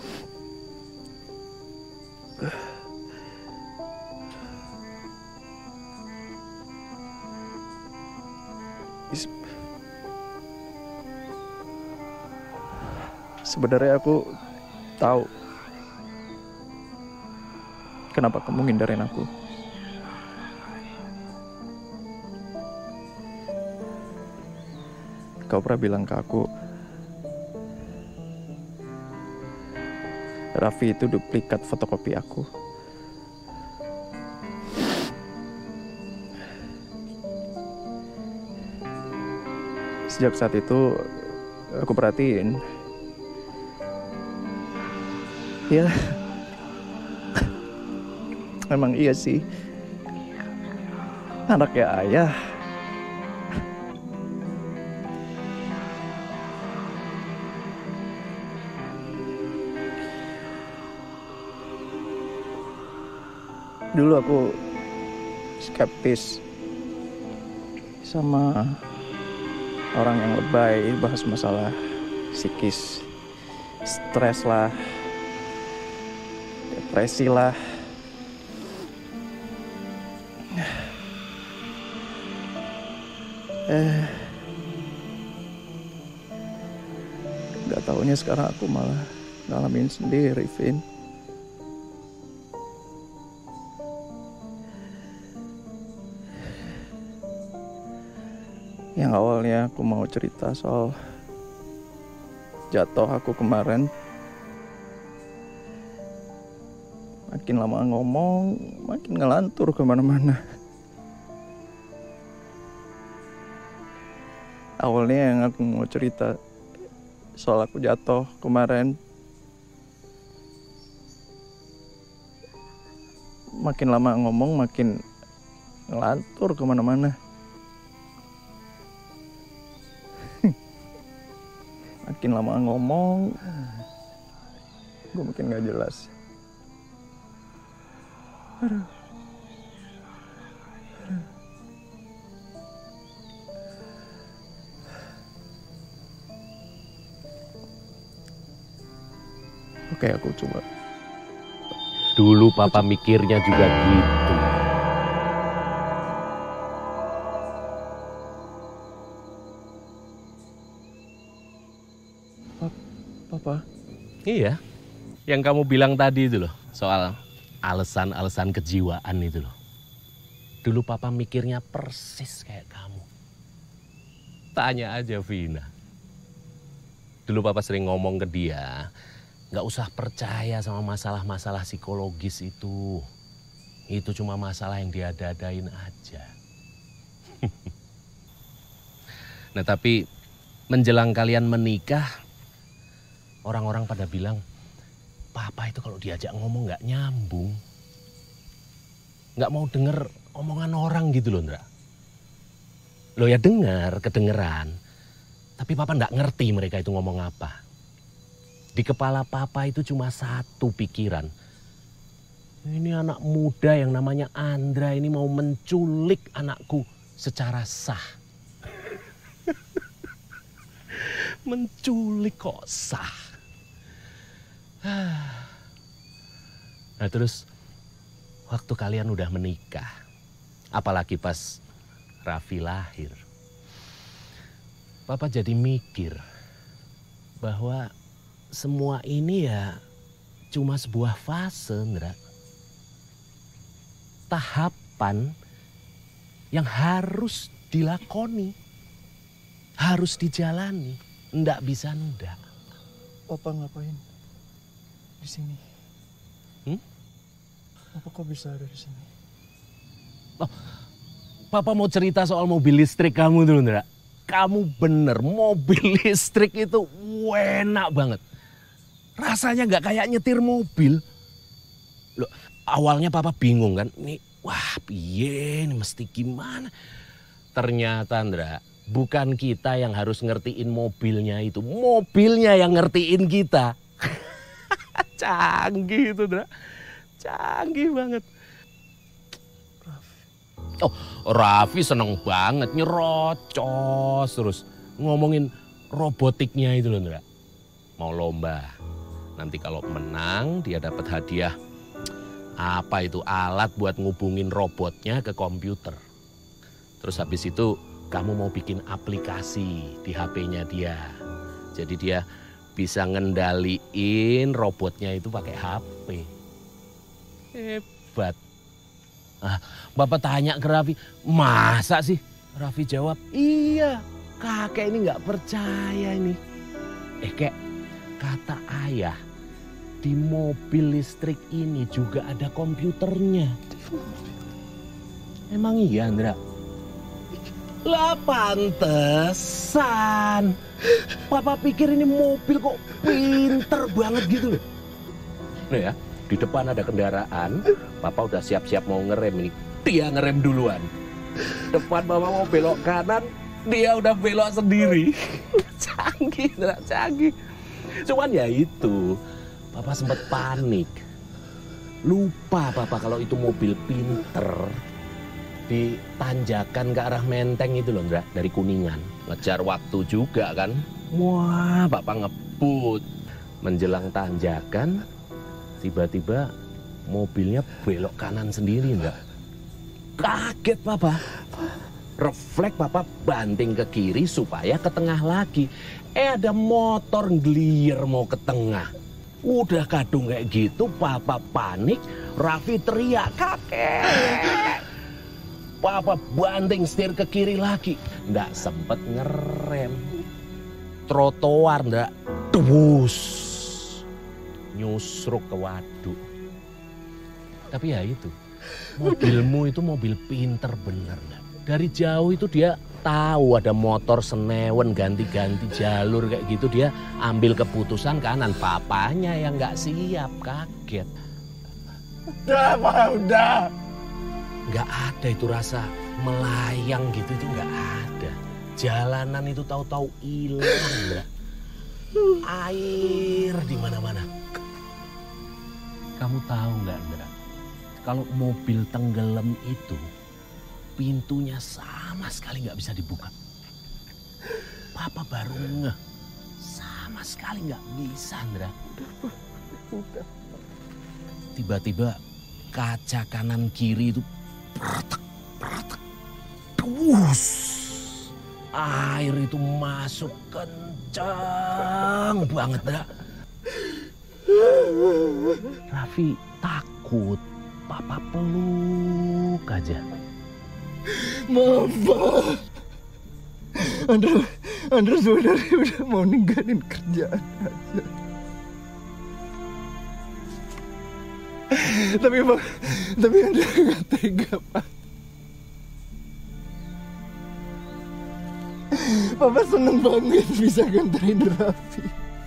A: Sebenarnya aku tahu kenapa kamu ngindarin aku. Kau pernah bilang ke aku, Raffi itu duplikat fotokopi aku. Sejak saat itu aku perhatiin. Ya, memang iya sih, anaknya ayah. Dulu aku skeptis sama orang yang lebay bahas masalah psikis, stres lah, depresi lah. Eh, Gak taunya sekarang aku malah ngalamin sendiri, Vin. Yang awalnya aku mau cerita soal jatuh aku kemarin, makin lama ngomong, makin ngelantur kemana-mana. Awalnya yang aku mau cerita soal aku jatuh kemarin, makin lama ngomong, makin ngelantur kemana-mana. Makin lama ngomong, gue makin gak jelas. Aduh. Aduh. Oke, aku coba.
M: Dulu papa mikirnya juga gitu.
A: Papa?
M: Iya, yang kamu bilang tadi itu loh, soal alasan-alasan kejiwaan itu loh. Dulu papa mikirnya persis kayak kamu. Tanya aja Vina. Dulu papa sering ngomong ke dia, nggak usah percaya sama masalah-masalah psikologis itu. Itu cuma masalah yang diada-adain aja. Nah tapi menjelang kalian menikah, orang-orang pada bilang, papa itu kalau diajak ngomong nggak nyambung. Nggak mau denger omongan orang gitu loh, Ndra. Loh ya dengar, kedengeran. Tapi papa nggak ngerti mereka itu ngomong apa. Di kepala papa itu cuma satu pikiran. Ini anak muda yang namanya Andra ini mau menculik anakku secara sah. Menculik kok sah. Nah terus waktu kalian udah menikah, apalagi pas Raffi lahir, papa jadi mikir bahwa semua ini ya cuma sebuah fase, Ndra. Tahapan yang harus dilakoni, harus dijalani, ndak bisa ndak.
A: Papa ngapain di sini?
M: Hmm?
A: Papa kok bisa ada di sini?
M: Oh, papa mau cerita soal mobil listrik kamu dulu, Ndra. Kamu bener, mobil listrik itu enak banget. Rasanya nggak kayak nyetir mobil. Loh, awalnya papa bingung kan, nih, wah piye, ini mesti gimana? Ternyata, Ndra, bukan kita yang harus ngertiin mobilnya itu, mobilnya yang ngertiin kita. Canggih itu, Ndra. Canggih banget. Oh, Raffi seneng banget nyerocos terus ngomongin robotiknya itu loh, Ndra. Mau lomba. Nanti kalau menang dia dapat hadiah. Apa itu, alat buat ngubungin robotnya ke komputer. Terus habis itu kamu mau bikin aplikasi di H P-nya dia. Jadi dia bisa ngendaliin robotnya itu pakai H P. Hebat. Ah, Bapak tanya ke Raffi, masa sih? Raffi jawab, iya, kakek ini nggak percaya ini. Eh kek, kata ayah, di mobil listrik ini juga ada komputernya. Emang iya, Ndra? Lah pantesan. Papa pikir ini mobil kok pinter banget gitu loh. Nah ya, di depan ada kendaraan, Papa udah siap-siap mau ngerem ini. Dia ngerem duluan. Depan Papa mau belok kanan, dia udah belok sendiri. Canggih, Ndra, canggih. Cuman ya itu, Papa sempat panik. Lupa Papa kalau itu mobil pinter. Di tanjakan ke arah Menteng itu loh, Ndra, dari Kuningan. Ngejar waktu juga kan. Wah, Papa ngebut. Menjelang tanjakan, tiba-tiba mobilnya belok kanan sendiri, Ndra. Kaget Papa. Refleks papa banting ke kiri supaya ke tengah lagi. Eh ada motor ngelier mau ke tengah. Udah kadung kayak gitu papa panik, Raffi teriak kakek. Papa banting setir ke kiri lagi. Nggak sempet ngerem. Trotoar ndak tebus. Nyusruk ke waduk. Tapi ya itu, mobilmu itu mobil pinter bener. Dari jauh itu dia tahu ada motor senewen ganti-ganti jalur kayak gitu. Dia ambil keputusan kanan. Papanya yang nggak siap, kaget.
C: Udah, Pak, udah.
M: Nggak ada itu rasa melayang gitu, itu nggak ada. Jalanan itu tahu-tahu hilang, Ndra. Air di mana-mana. Kamu tahu nggak, Ndra? Kalau mobil tenggelam itu pintunya sama sekali nggak bisa dibuka. Papa baru ngeh, sama sekali nggak bisa, Ndra. Tiba-tiba kaca kanan kiri itu pratek, pratek, dus. Air itu masuk kencang banget, Ndra. Raffi takut. Papa peluk aja.
C: Maaf, Pak. Andra, Andra sebenarnya udah mau ninggalin kerjaan aja. Tapi Pak, tapi Andra gak tega, Pak. Papa seneng banget bisa gantiin Raffi.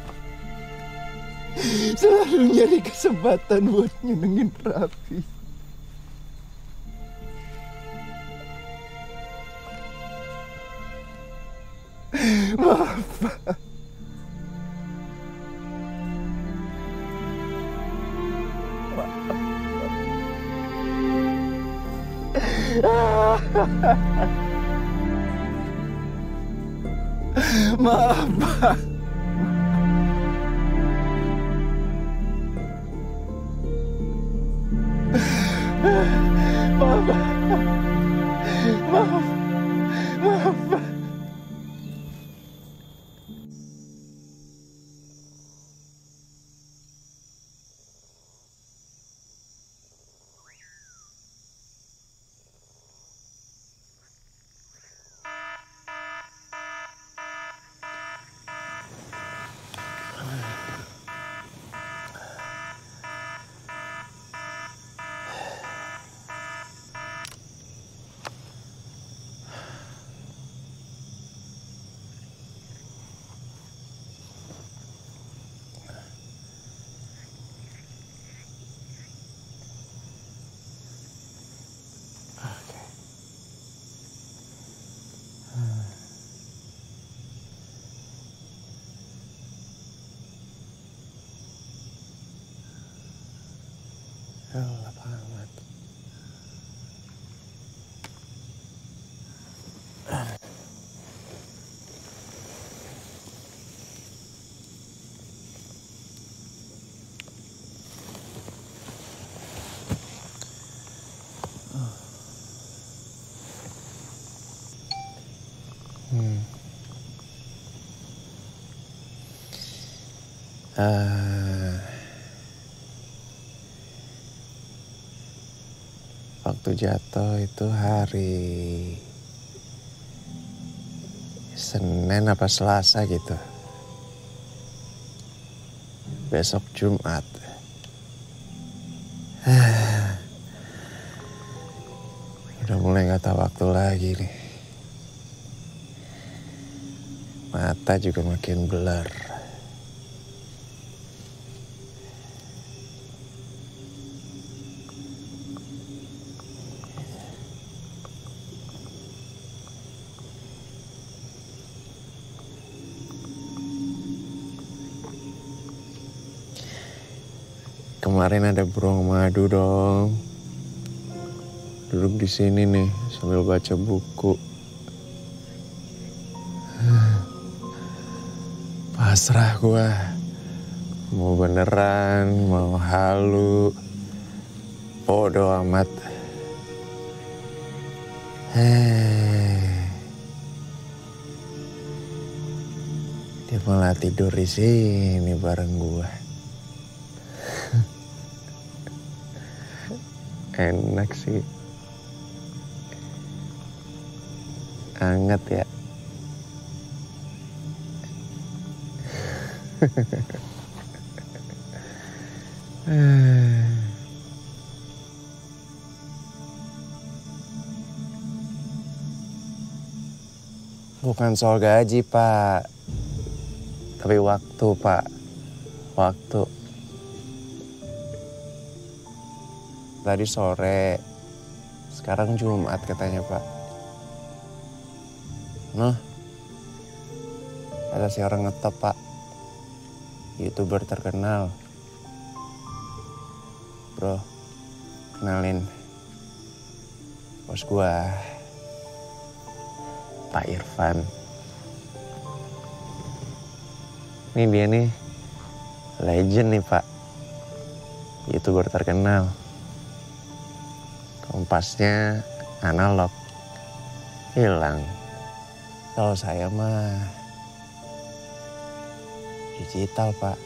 C: Selalu nyari kesempatan buat nyenengin Raffi. Maaf, Pak. Maaf, Pak. Maaf, maaf, maaf, Pak. Lelah banget. Hmm. Uh, waktu jatuh itu hari Senin apa Selasa gitu. Besok Jumat. Udah mulai gak tahu waktu lagi nih. Mata juga makin blur. Kemarin ada burung madu dong. Duduk di sini nih sambil baca buku. Pasrah gua. Mau beneran, mau halu. Bodoh amat. Hei.
K: Dia malah tidur di sini bareng gua. Enak sih. Hangat ya. Bukan soal gaji, Pak. Tapi waktu, Pak. Waktu. Tadi sore. Sekarang Jumat katanya, Pak. Nah. Ada si orang ngetop, Pak. YouTuber terkenal. Bro, kenalin. Bos gua. Pak Irfan. Ini dia nih, legend nih Pak. YouTuber terkenal. Kompasnya analog. Hilang. Kalau saya mah digital Pak.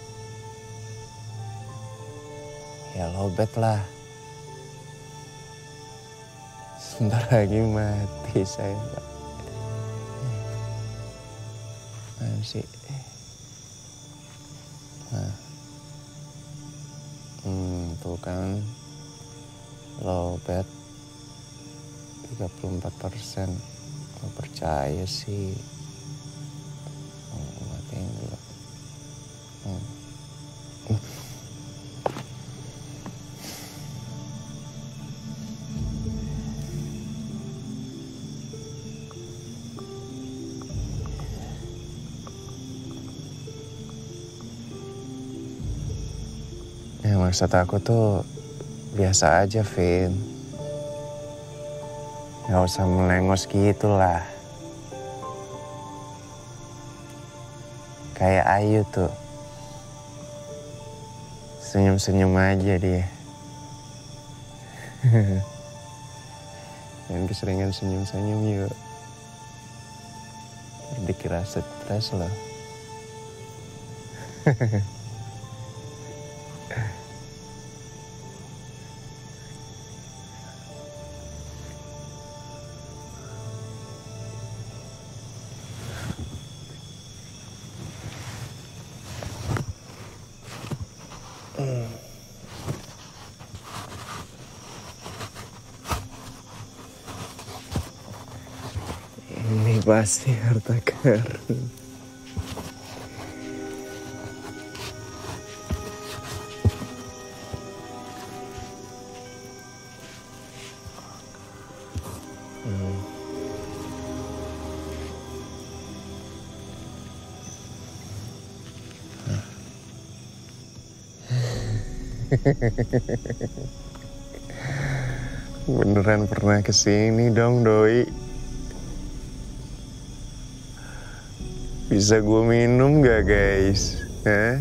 K: Ya lobet lah. Sebentar lagi mati saya Pak. Masih. Nah. Hmm, tuh kan. Lobet tiga puluh empat persen. Gak percaya sih. Oh, matiin dulu. Hmm. Ya maksud aku tuh biasa aja, Vin. Gak usah melengos gitu lah. Kayak Ayu tuh. Senyum-senyum aja dia. Jangan keseringan senyum-senyum yuk. Dikira stres loh. Ini pasti harta karun. Hmm. Beneran pernah kesini dong, Doi. Bisa gue minum gak, guys? Hah?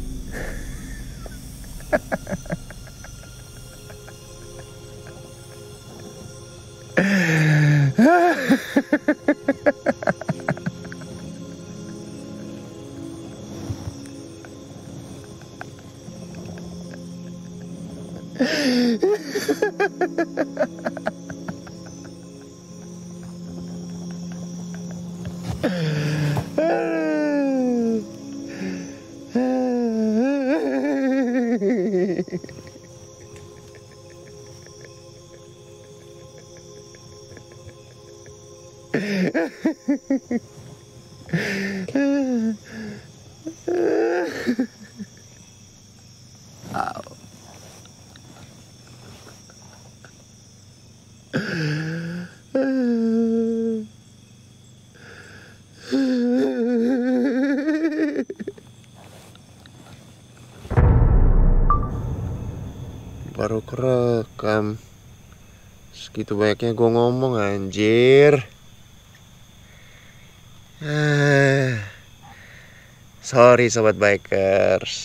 K: Baru kerekam. Segitu banyaknya gue ngomong anjir. Ah. Sorry sobat bikers.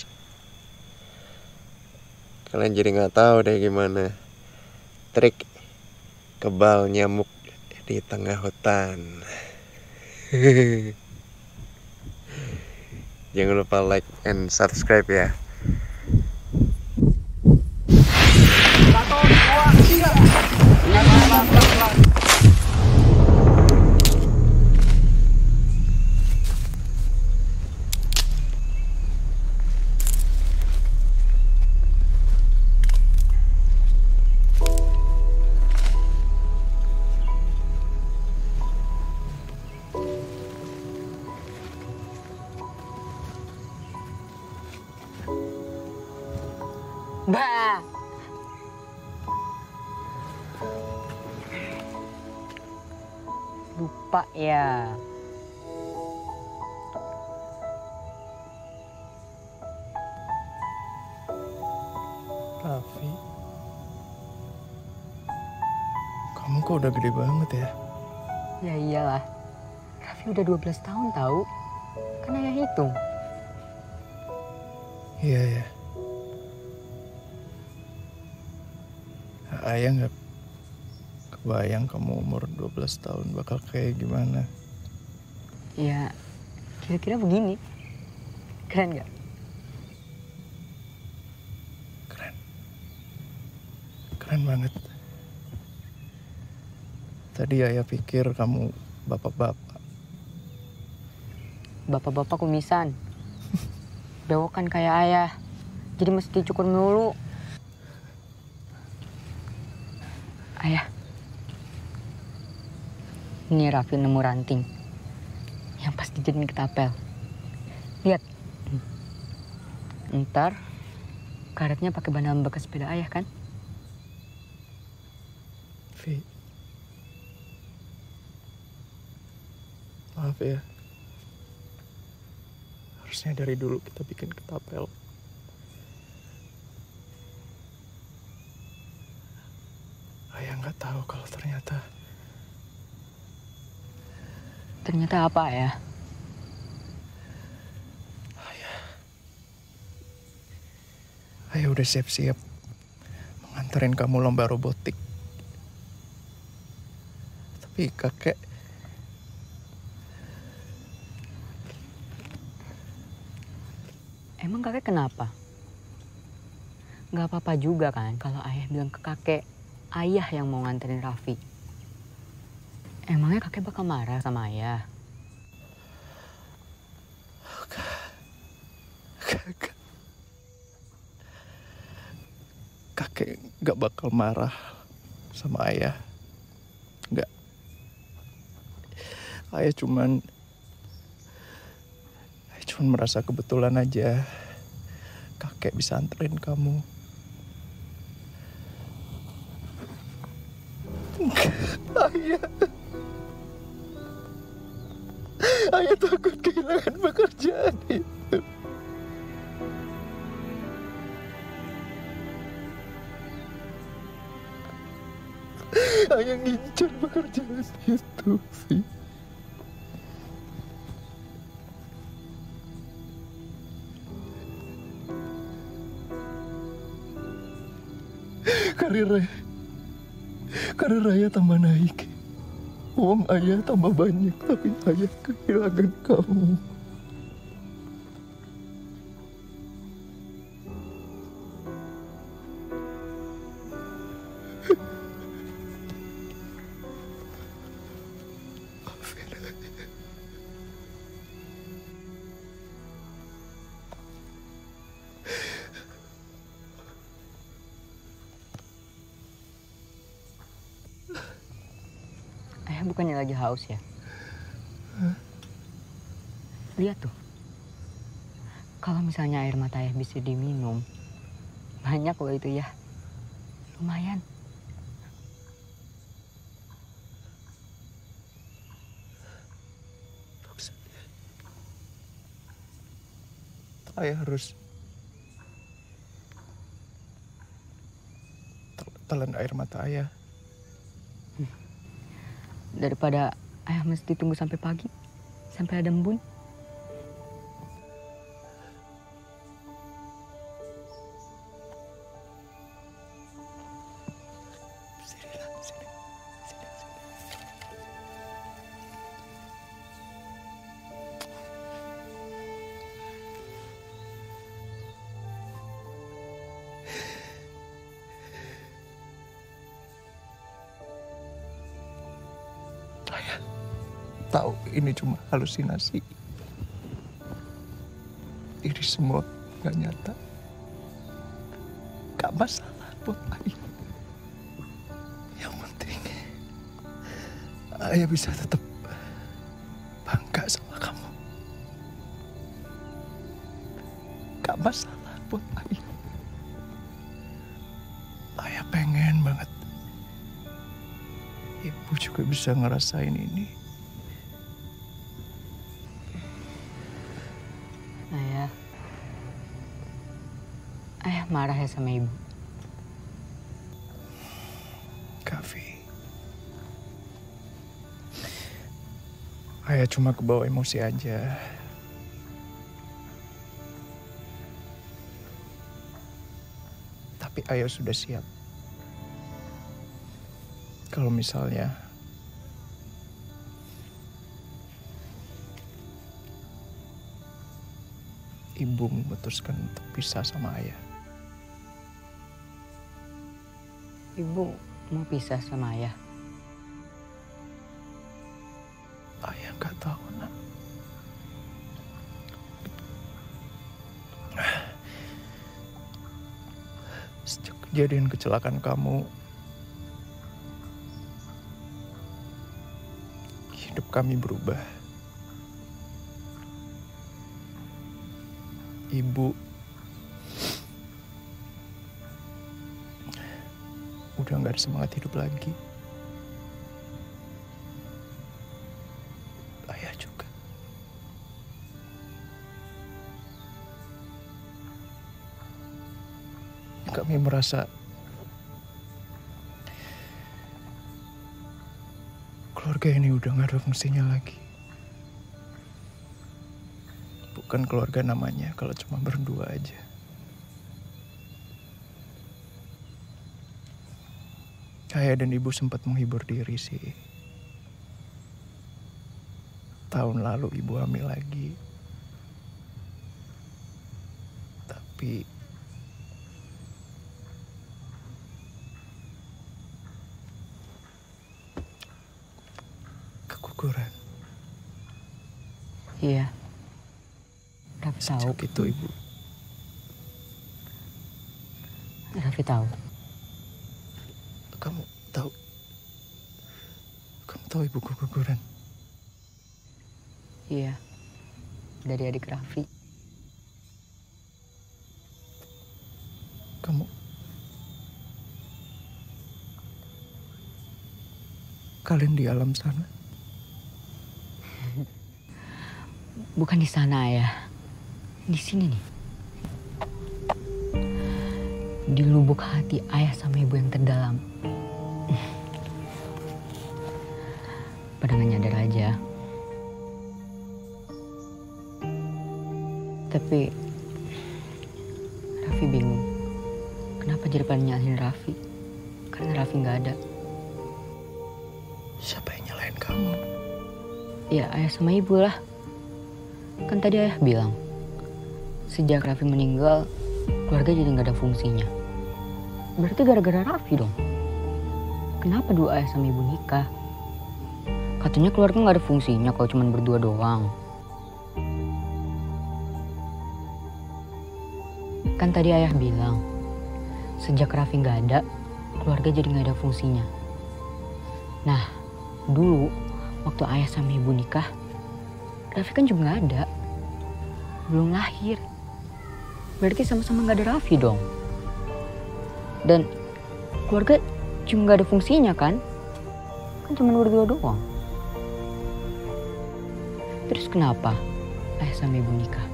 K: Kalian jadi nggak tahu deh gimana trik kebal nyamuk di tengah hutan. Jangan lupa like and subscribe ya.
D: Satu, dua, tiga.
L: Bah. Lupa ya.
A: Raffi, kamu kok udah gede banget ya?
L: Ya iyalah. Raffi udah dua belas tahun tahu. Kan ayah hitung.
A: Iya ya. Ayah nggak kebayang kamu umur dua belas tahun bakal kayak gimana.
L: Ya, kira-kira begini. Keren nggak?
A: Keren. Keren banget. Tadi ayah pikir kamu bapak-bapak.
L: Bapak-bapak kumisan. Bewokan kayak ayah. Jadi mesti cukur melulu. Ayah, ini Raffi nemu ranting yang pas dijadiin ketapel. Lihat, ntar karetnya pakai bahan bekas sepeda ayah kan?
A: Vi, maaf ya, harusnya dari dulu kita bikin ketapel. Ayah nggak tahu kalau ternyata...
L: Ternyata apa ya?
A: Ayah... Ayah udah siap-siap mengantarin kamu lomba robotik. Tapi kakek...
L: Emang kakek kenapa? Gak apa-apa juga kan kalau ayah bilang ke kakek, ayah yang mau nganterin Raffi. Emangnya kakek bakal marah sama ayah?
A: Kakek... Kakek gak bakal marah sama ayah. Gak. Ayah cuman... Ayah cuman merasa kebetulan aja kakek bisa anterin kamu. Ayah... Ayah takut kehilangan pekerjaan itu. Ayah ngincar pekerjaan itu sih. Karir ayah, karir ayah tambah naik. Uang ayah tambah banyak, tapi ayah kehilangan kamu.
L: Ayah bukannya lagi haus ya?
A: Hah?
L: Lihat tuh. Kalau misalnya air mata ayah bisa diminum, banyak loh itu ya. Lumayan.
A: Ayah harus telan air mata ayah.
L: Daripada ayah mesti tunggu sampai pagi, sampai ada embun.
A: tahu ini cuma halusinasi. Ini semua gak nyata. Gak masalah buat Ayah. Yang penting Ayah bisa tetap bangga sama kamu. Gak masalah buat Ayah. Ayah pengen banget Ibu juga bisa ngerasain ini.
N: Ayah. Ayah marah ya sama Ibu?
A: Kavi. Ayah cuma kebawa emosi aja. Tapi Ayah sudah siap. Kalau misalnya Ibu memutuskan untuk pisah sama Ayah.
N: Ibu mau pisah sama Ayah?
A: Ayah nggak tahu, Nak. Sejak kejadian kecelakaan kamu, hidup kami berubah. Ibu udah nggak ada semangat hidup lagi. Ayah juga. Kami merasa keluarga ini udah nggak ada fungsinya lagi. Bukan keluarga namanya kalau cuma berdua aja. Ayah dan Ibu sempat menghibur diri sih. Tahun lalu Ibu hamil lagi. Tapi keguguran.
N: Iya. Raffi tahu.
A: Sejak itu Ibu.
N: Raffi tahu.
A: Kamu tahu? Kamu tahu Ibu keguguran?
N: Iya. Dari adik Raffi.
A: Kamu kalian di alam sana?
N: Bukan di sana, Ayah. Di sini nih. Di lubuk hati Ayah sama Ibu yang terdalam. Pada nggak nyadar aja. Tapi Raffi bingung. Kenapa jadi pada nyalahin Raffi? Karena Raffi nggak ada.
A: Siapa yang nyalahin kamu?
N: Ya, Ayah sama Ibu lah. Kan tadi Ayah bilang, sejak Raffi meninggal, keluarga jadi nggak ada fungsinya. Berarti gara-gara Raffi dong. Kenapa dua Ayah sama Ibu nikah? Katanya keluarga nggak ada fungsinya kalau cuma berdua doang. Kan tadi Ayah bilang, sejak Raffi nggak ada, keluarga jadi nggak ada fungsinya. Nah, dulu waktu Ayah sama Ibu nikah, Raffi kan juga nggak ada, belum lahir. Berarti sama-sama nggak ada Raffi dong. Dan keluarga juga nggak ada fungsinya kan? Kan cuma berdua doang. Terus kenapa Ayah sama Ibu nikah?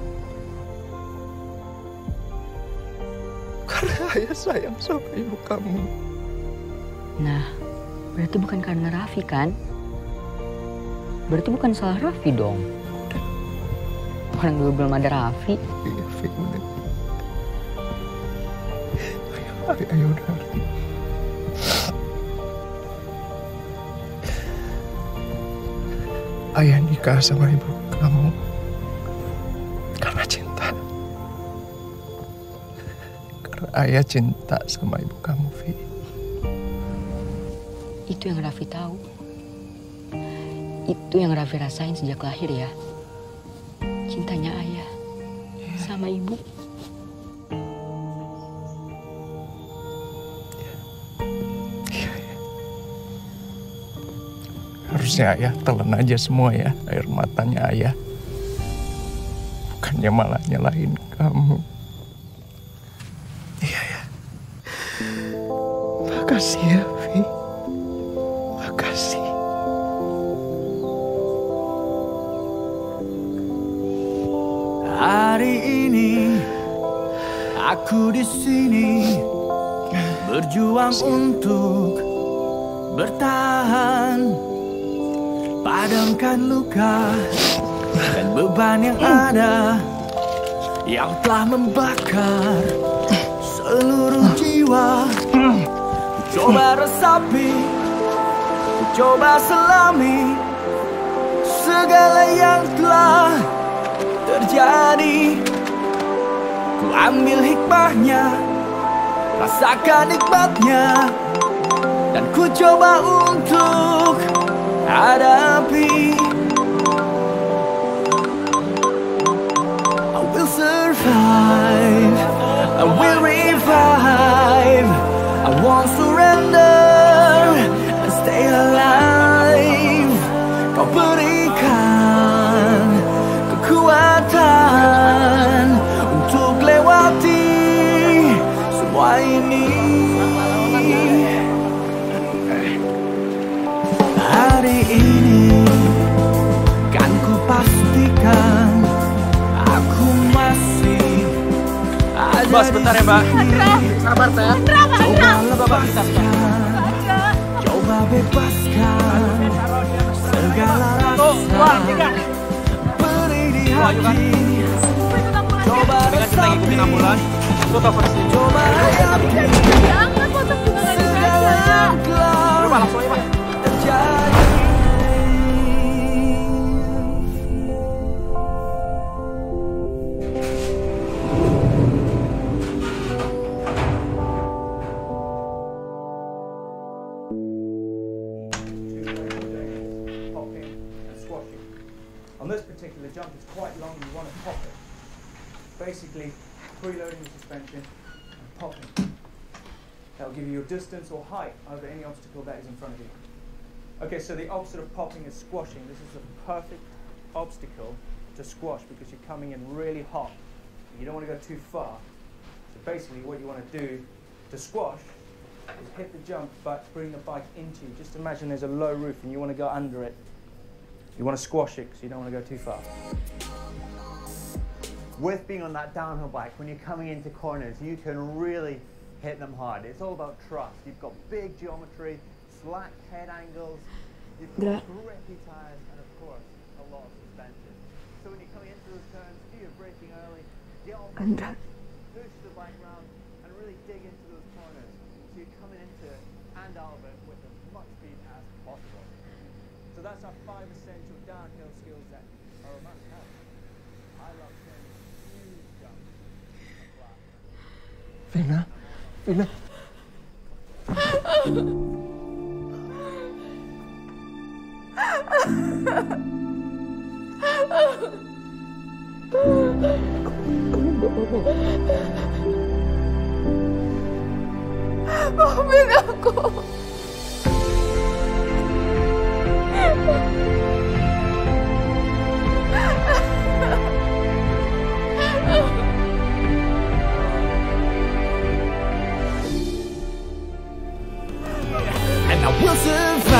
A: Karena Ayah sayang sama Ibu kamu.
N: Nah, berarti bukan karena Raffi kan? Berarti bukan salah Raffi dong. Orang dulu belum ada Raffi.
A: Iya, Fi, bener. Ayah, ayah udah ngerti. Ayah nikah sama Ibu kamu karena cinta. Karena Ayah cinta sama Ibu kamu, Vi.
N: Itu yang Raffi tahu. Itu yang Raffi rasain sejak lahir ya. Cintanya ayah sama ibu.
A: Harusnya ayah telan aja semua ya air matanya ayah. Bukannya malah nyalahin kamu. Iya ya. Makasih ya, Vi. Makasih.
O: Hari ini aku di sini berjuang untuk bertahan, padamkan luka dan beban yang ada yang telah membakar seluruh jiwa. Coba resapi, coba selami segala yang telah terjadi. Ku ambil hikmahnya, rasakan nikmatnya, dan ku coba untuk hadapi. I will survive, I will revive, I won't surrender and stay alive. Kau berikan kekuatan untuk lewati semua ini. Hari ini kan ku pastikan aku masih ada.
B: Bos, bentar ya, Mbak. Sabar, Teh.
O: Coba lepaskan, coba bebaskan segala rasa. Beri di hati, coba resapi, coba hayati segala yang telah terjadi.
A: On this particular jump, it's quite long, you want to pop it. Basically, preloading the suspension and popping. That'll give you your distance or height over any obstacle that is in front of you. Okay, so the opposite of popping is squashing. This is the perfect obstacle to squash because you're coming in really hot. You don't want to go too far. So basically what you want to do to squash is hit the jump but bring the bike into you. Just imagine there's a low roof and you want to go under it. You want to squash it because you don't want to go too far.
P: With being on that downhill bike, when you're coming into corners, you can really hit them hard. It's all about trust. You've got big geometry, slack head angles, you've got grippy tires, and of course, a lot of suspension. So when you're coming into those turns, do your braking early, get on the bike, push the bike round, and really dig into those corners. So you're coming into it and out of it with as much speed as possible. So that's our five essential downhill skills that are a must-have. I love turning huge jumps and flat.
A: Vina, Vina.
L: Maafin aku.
O: And I will survive.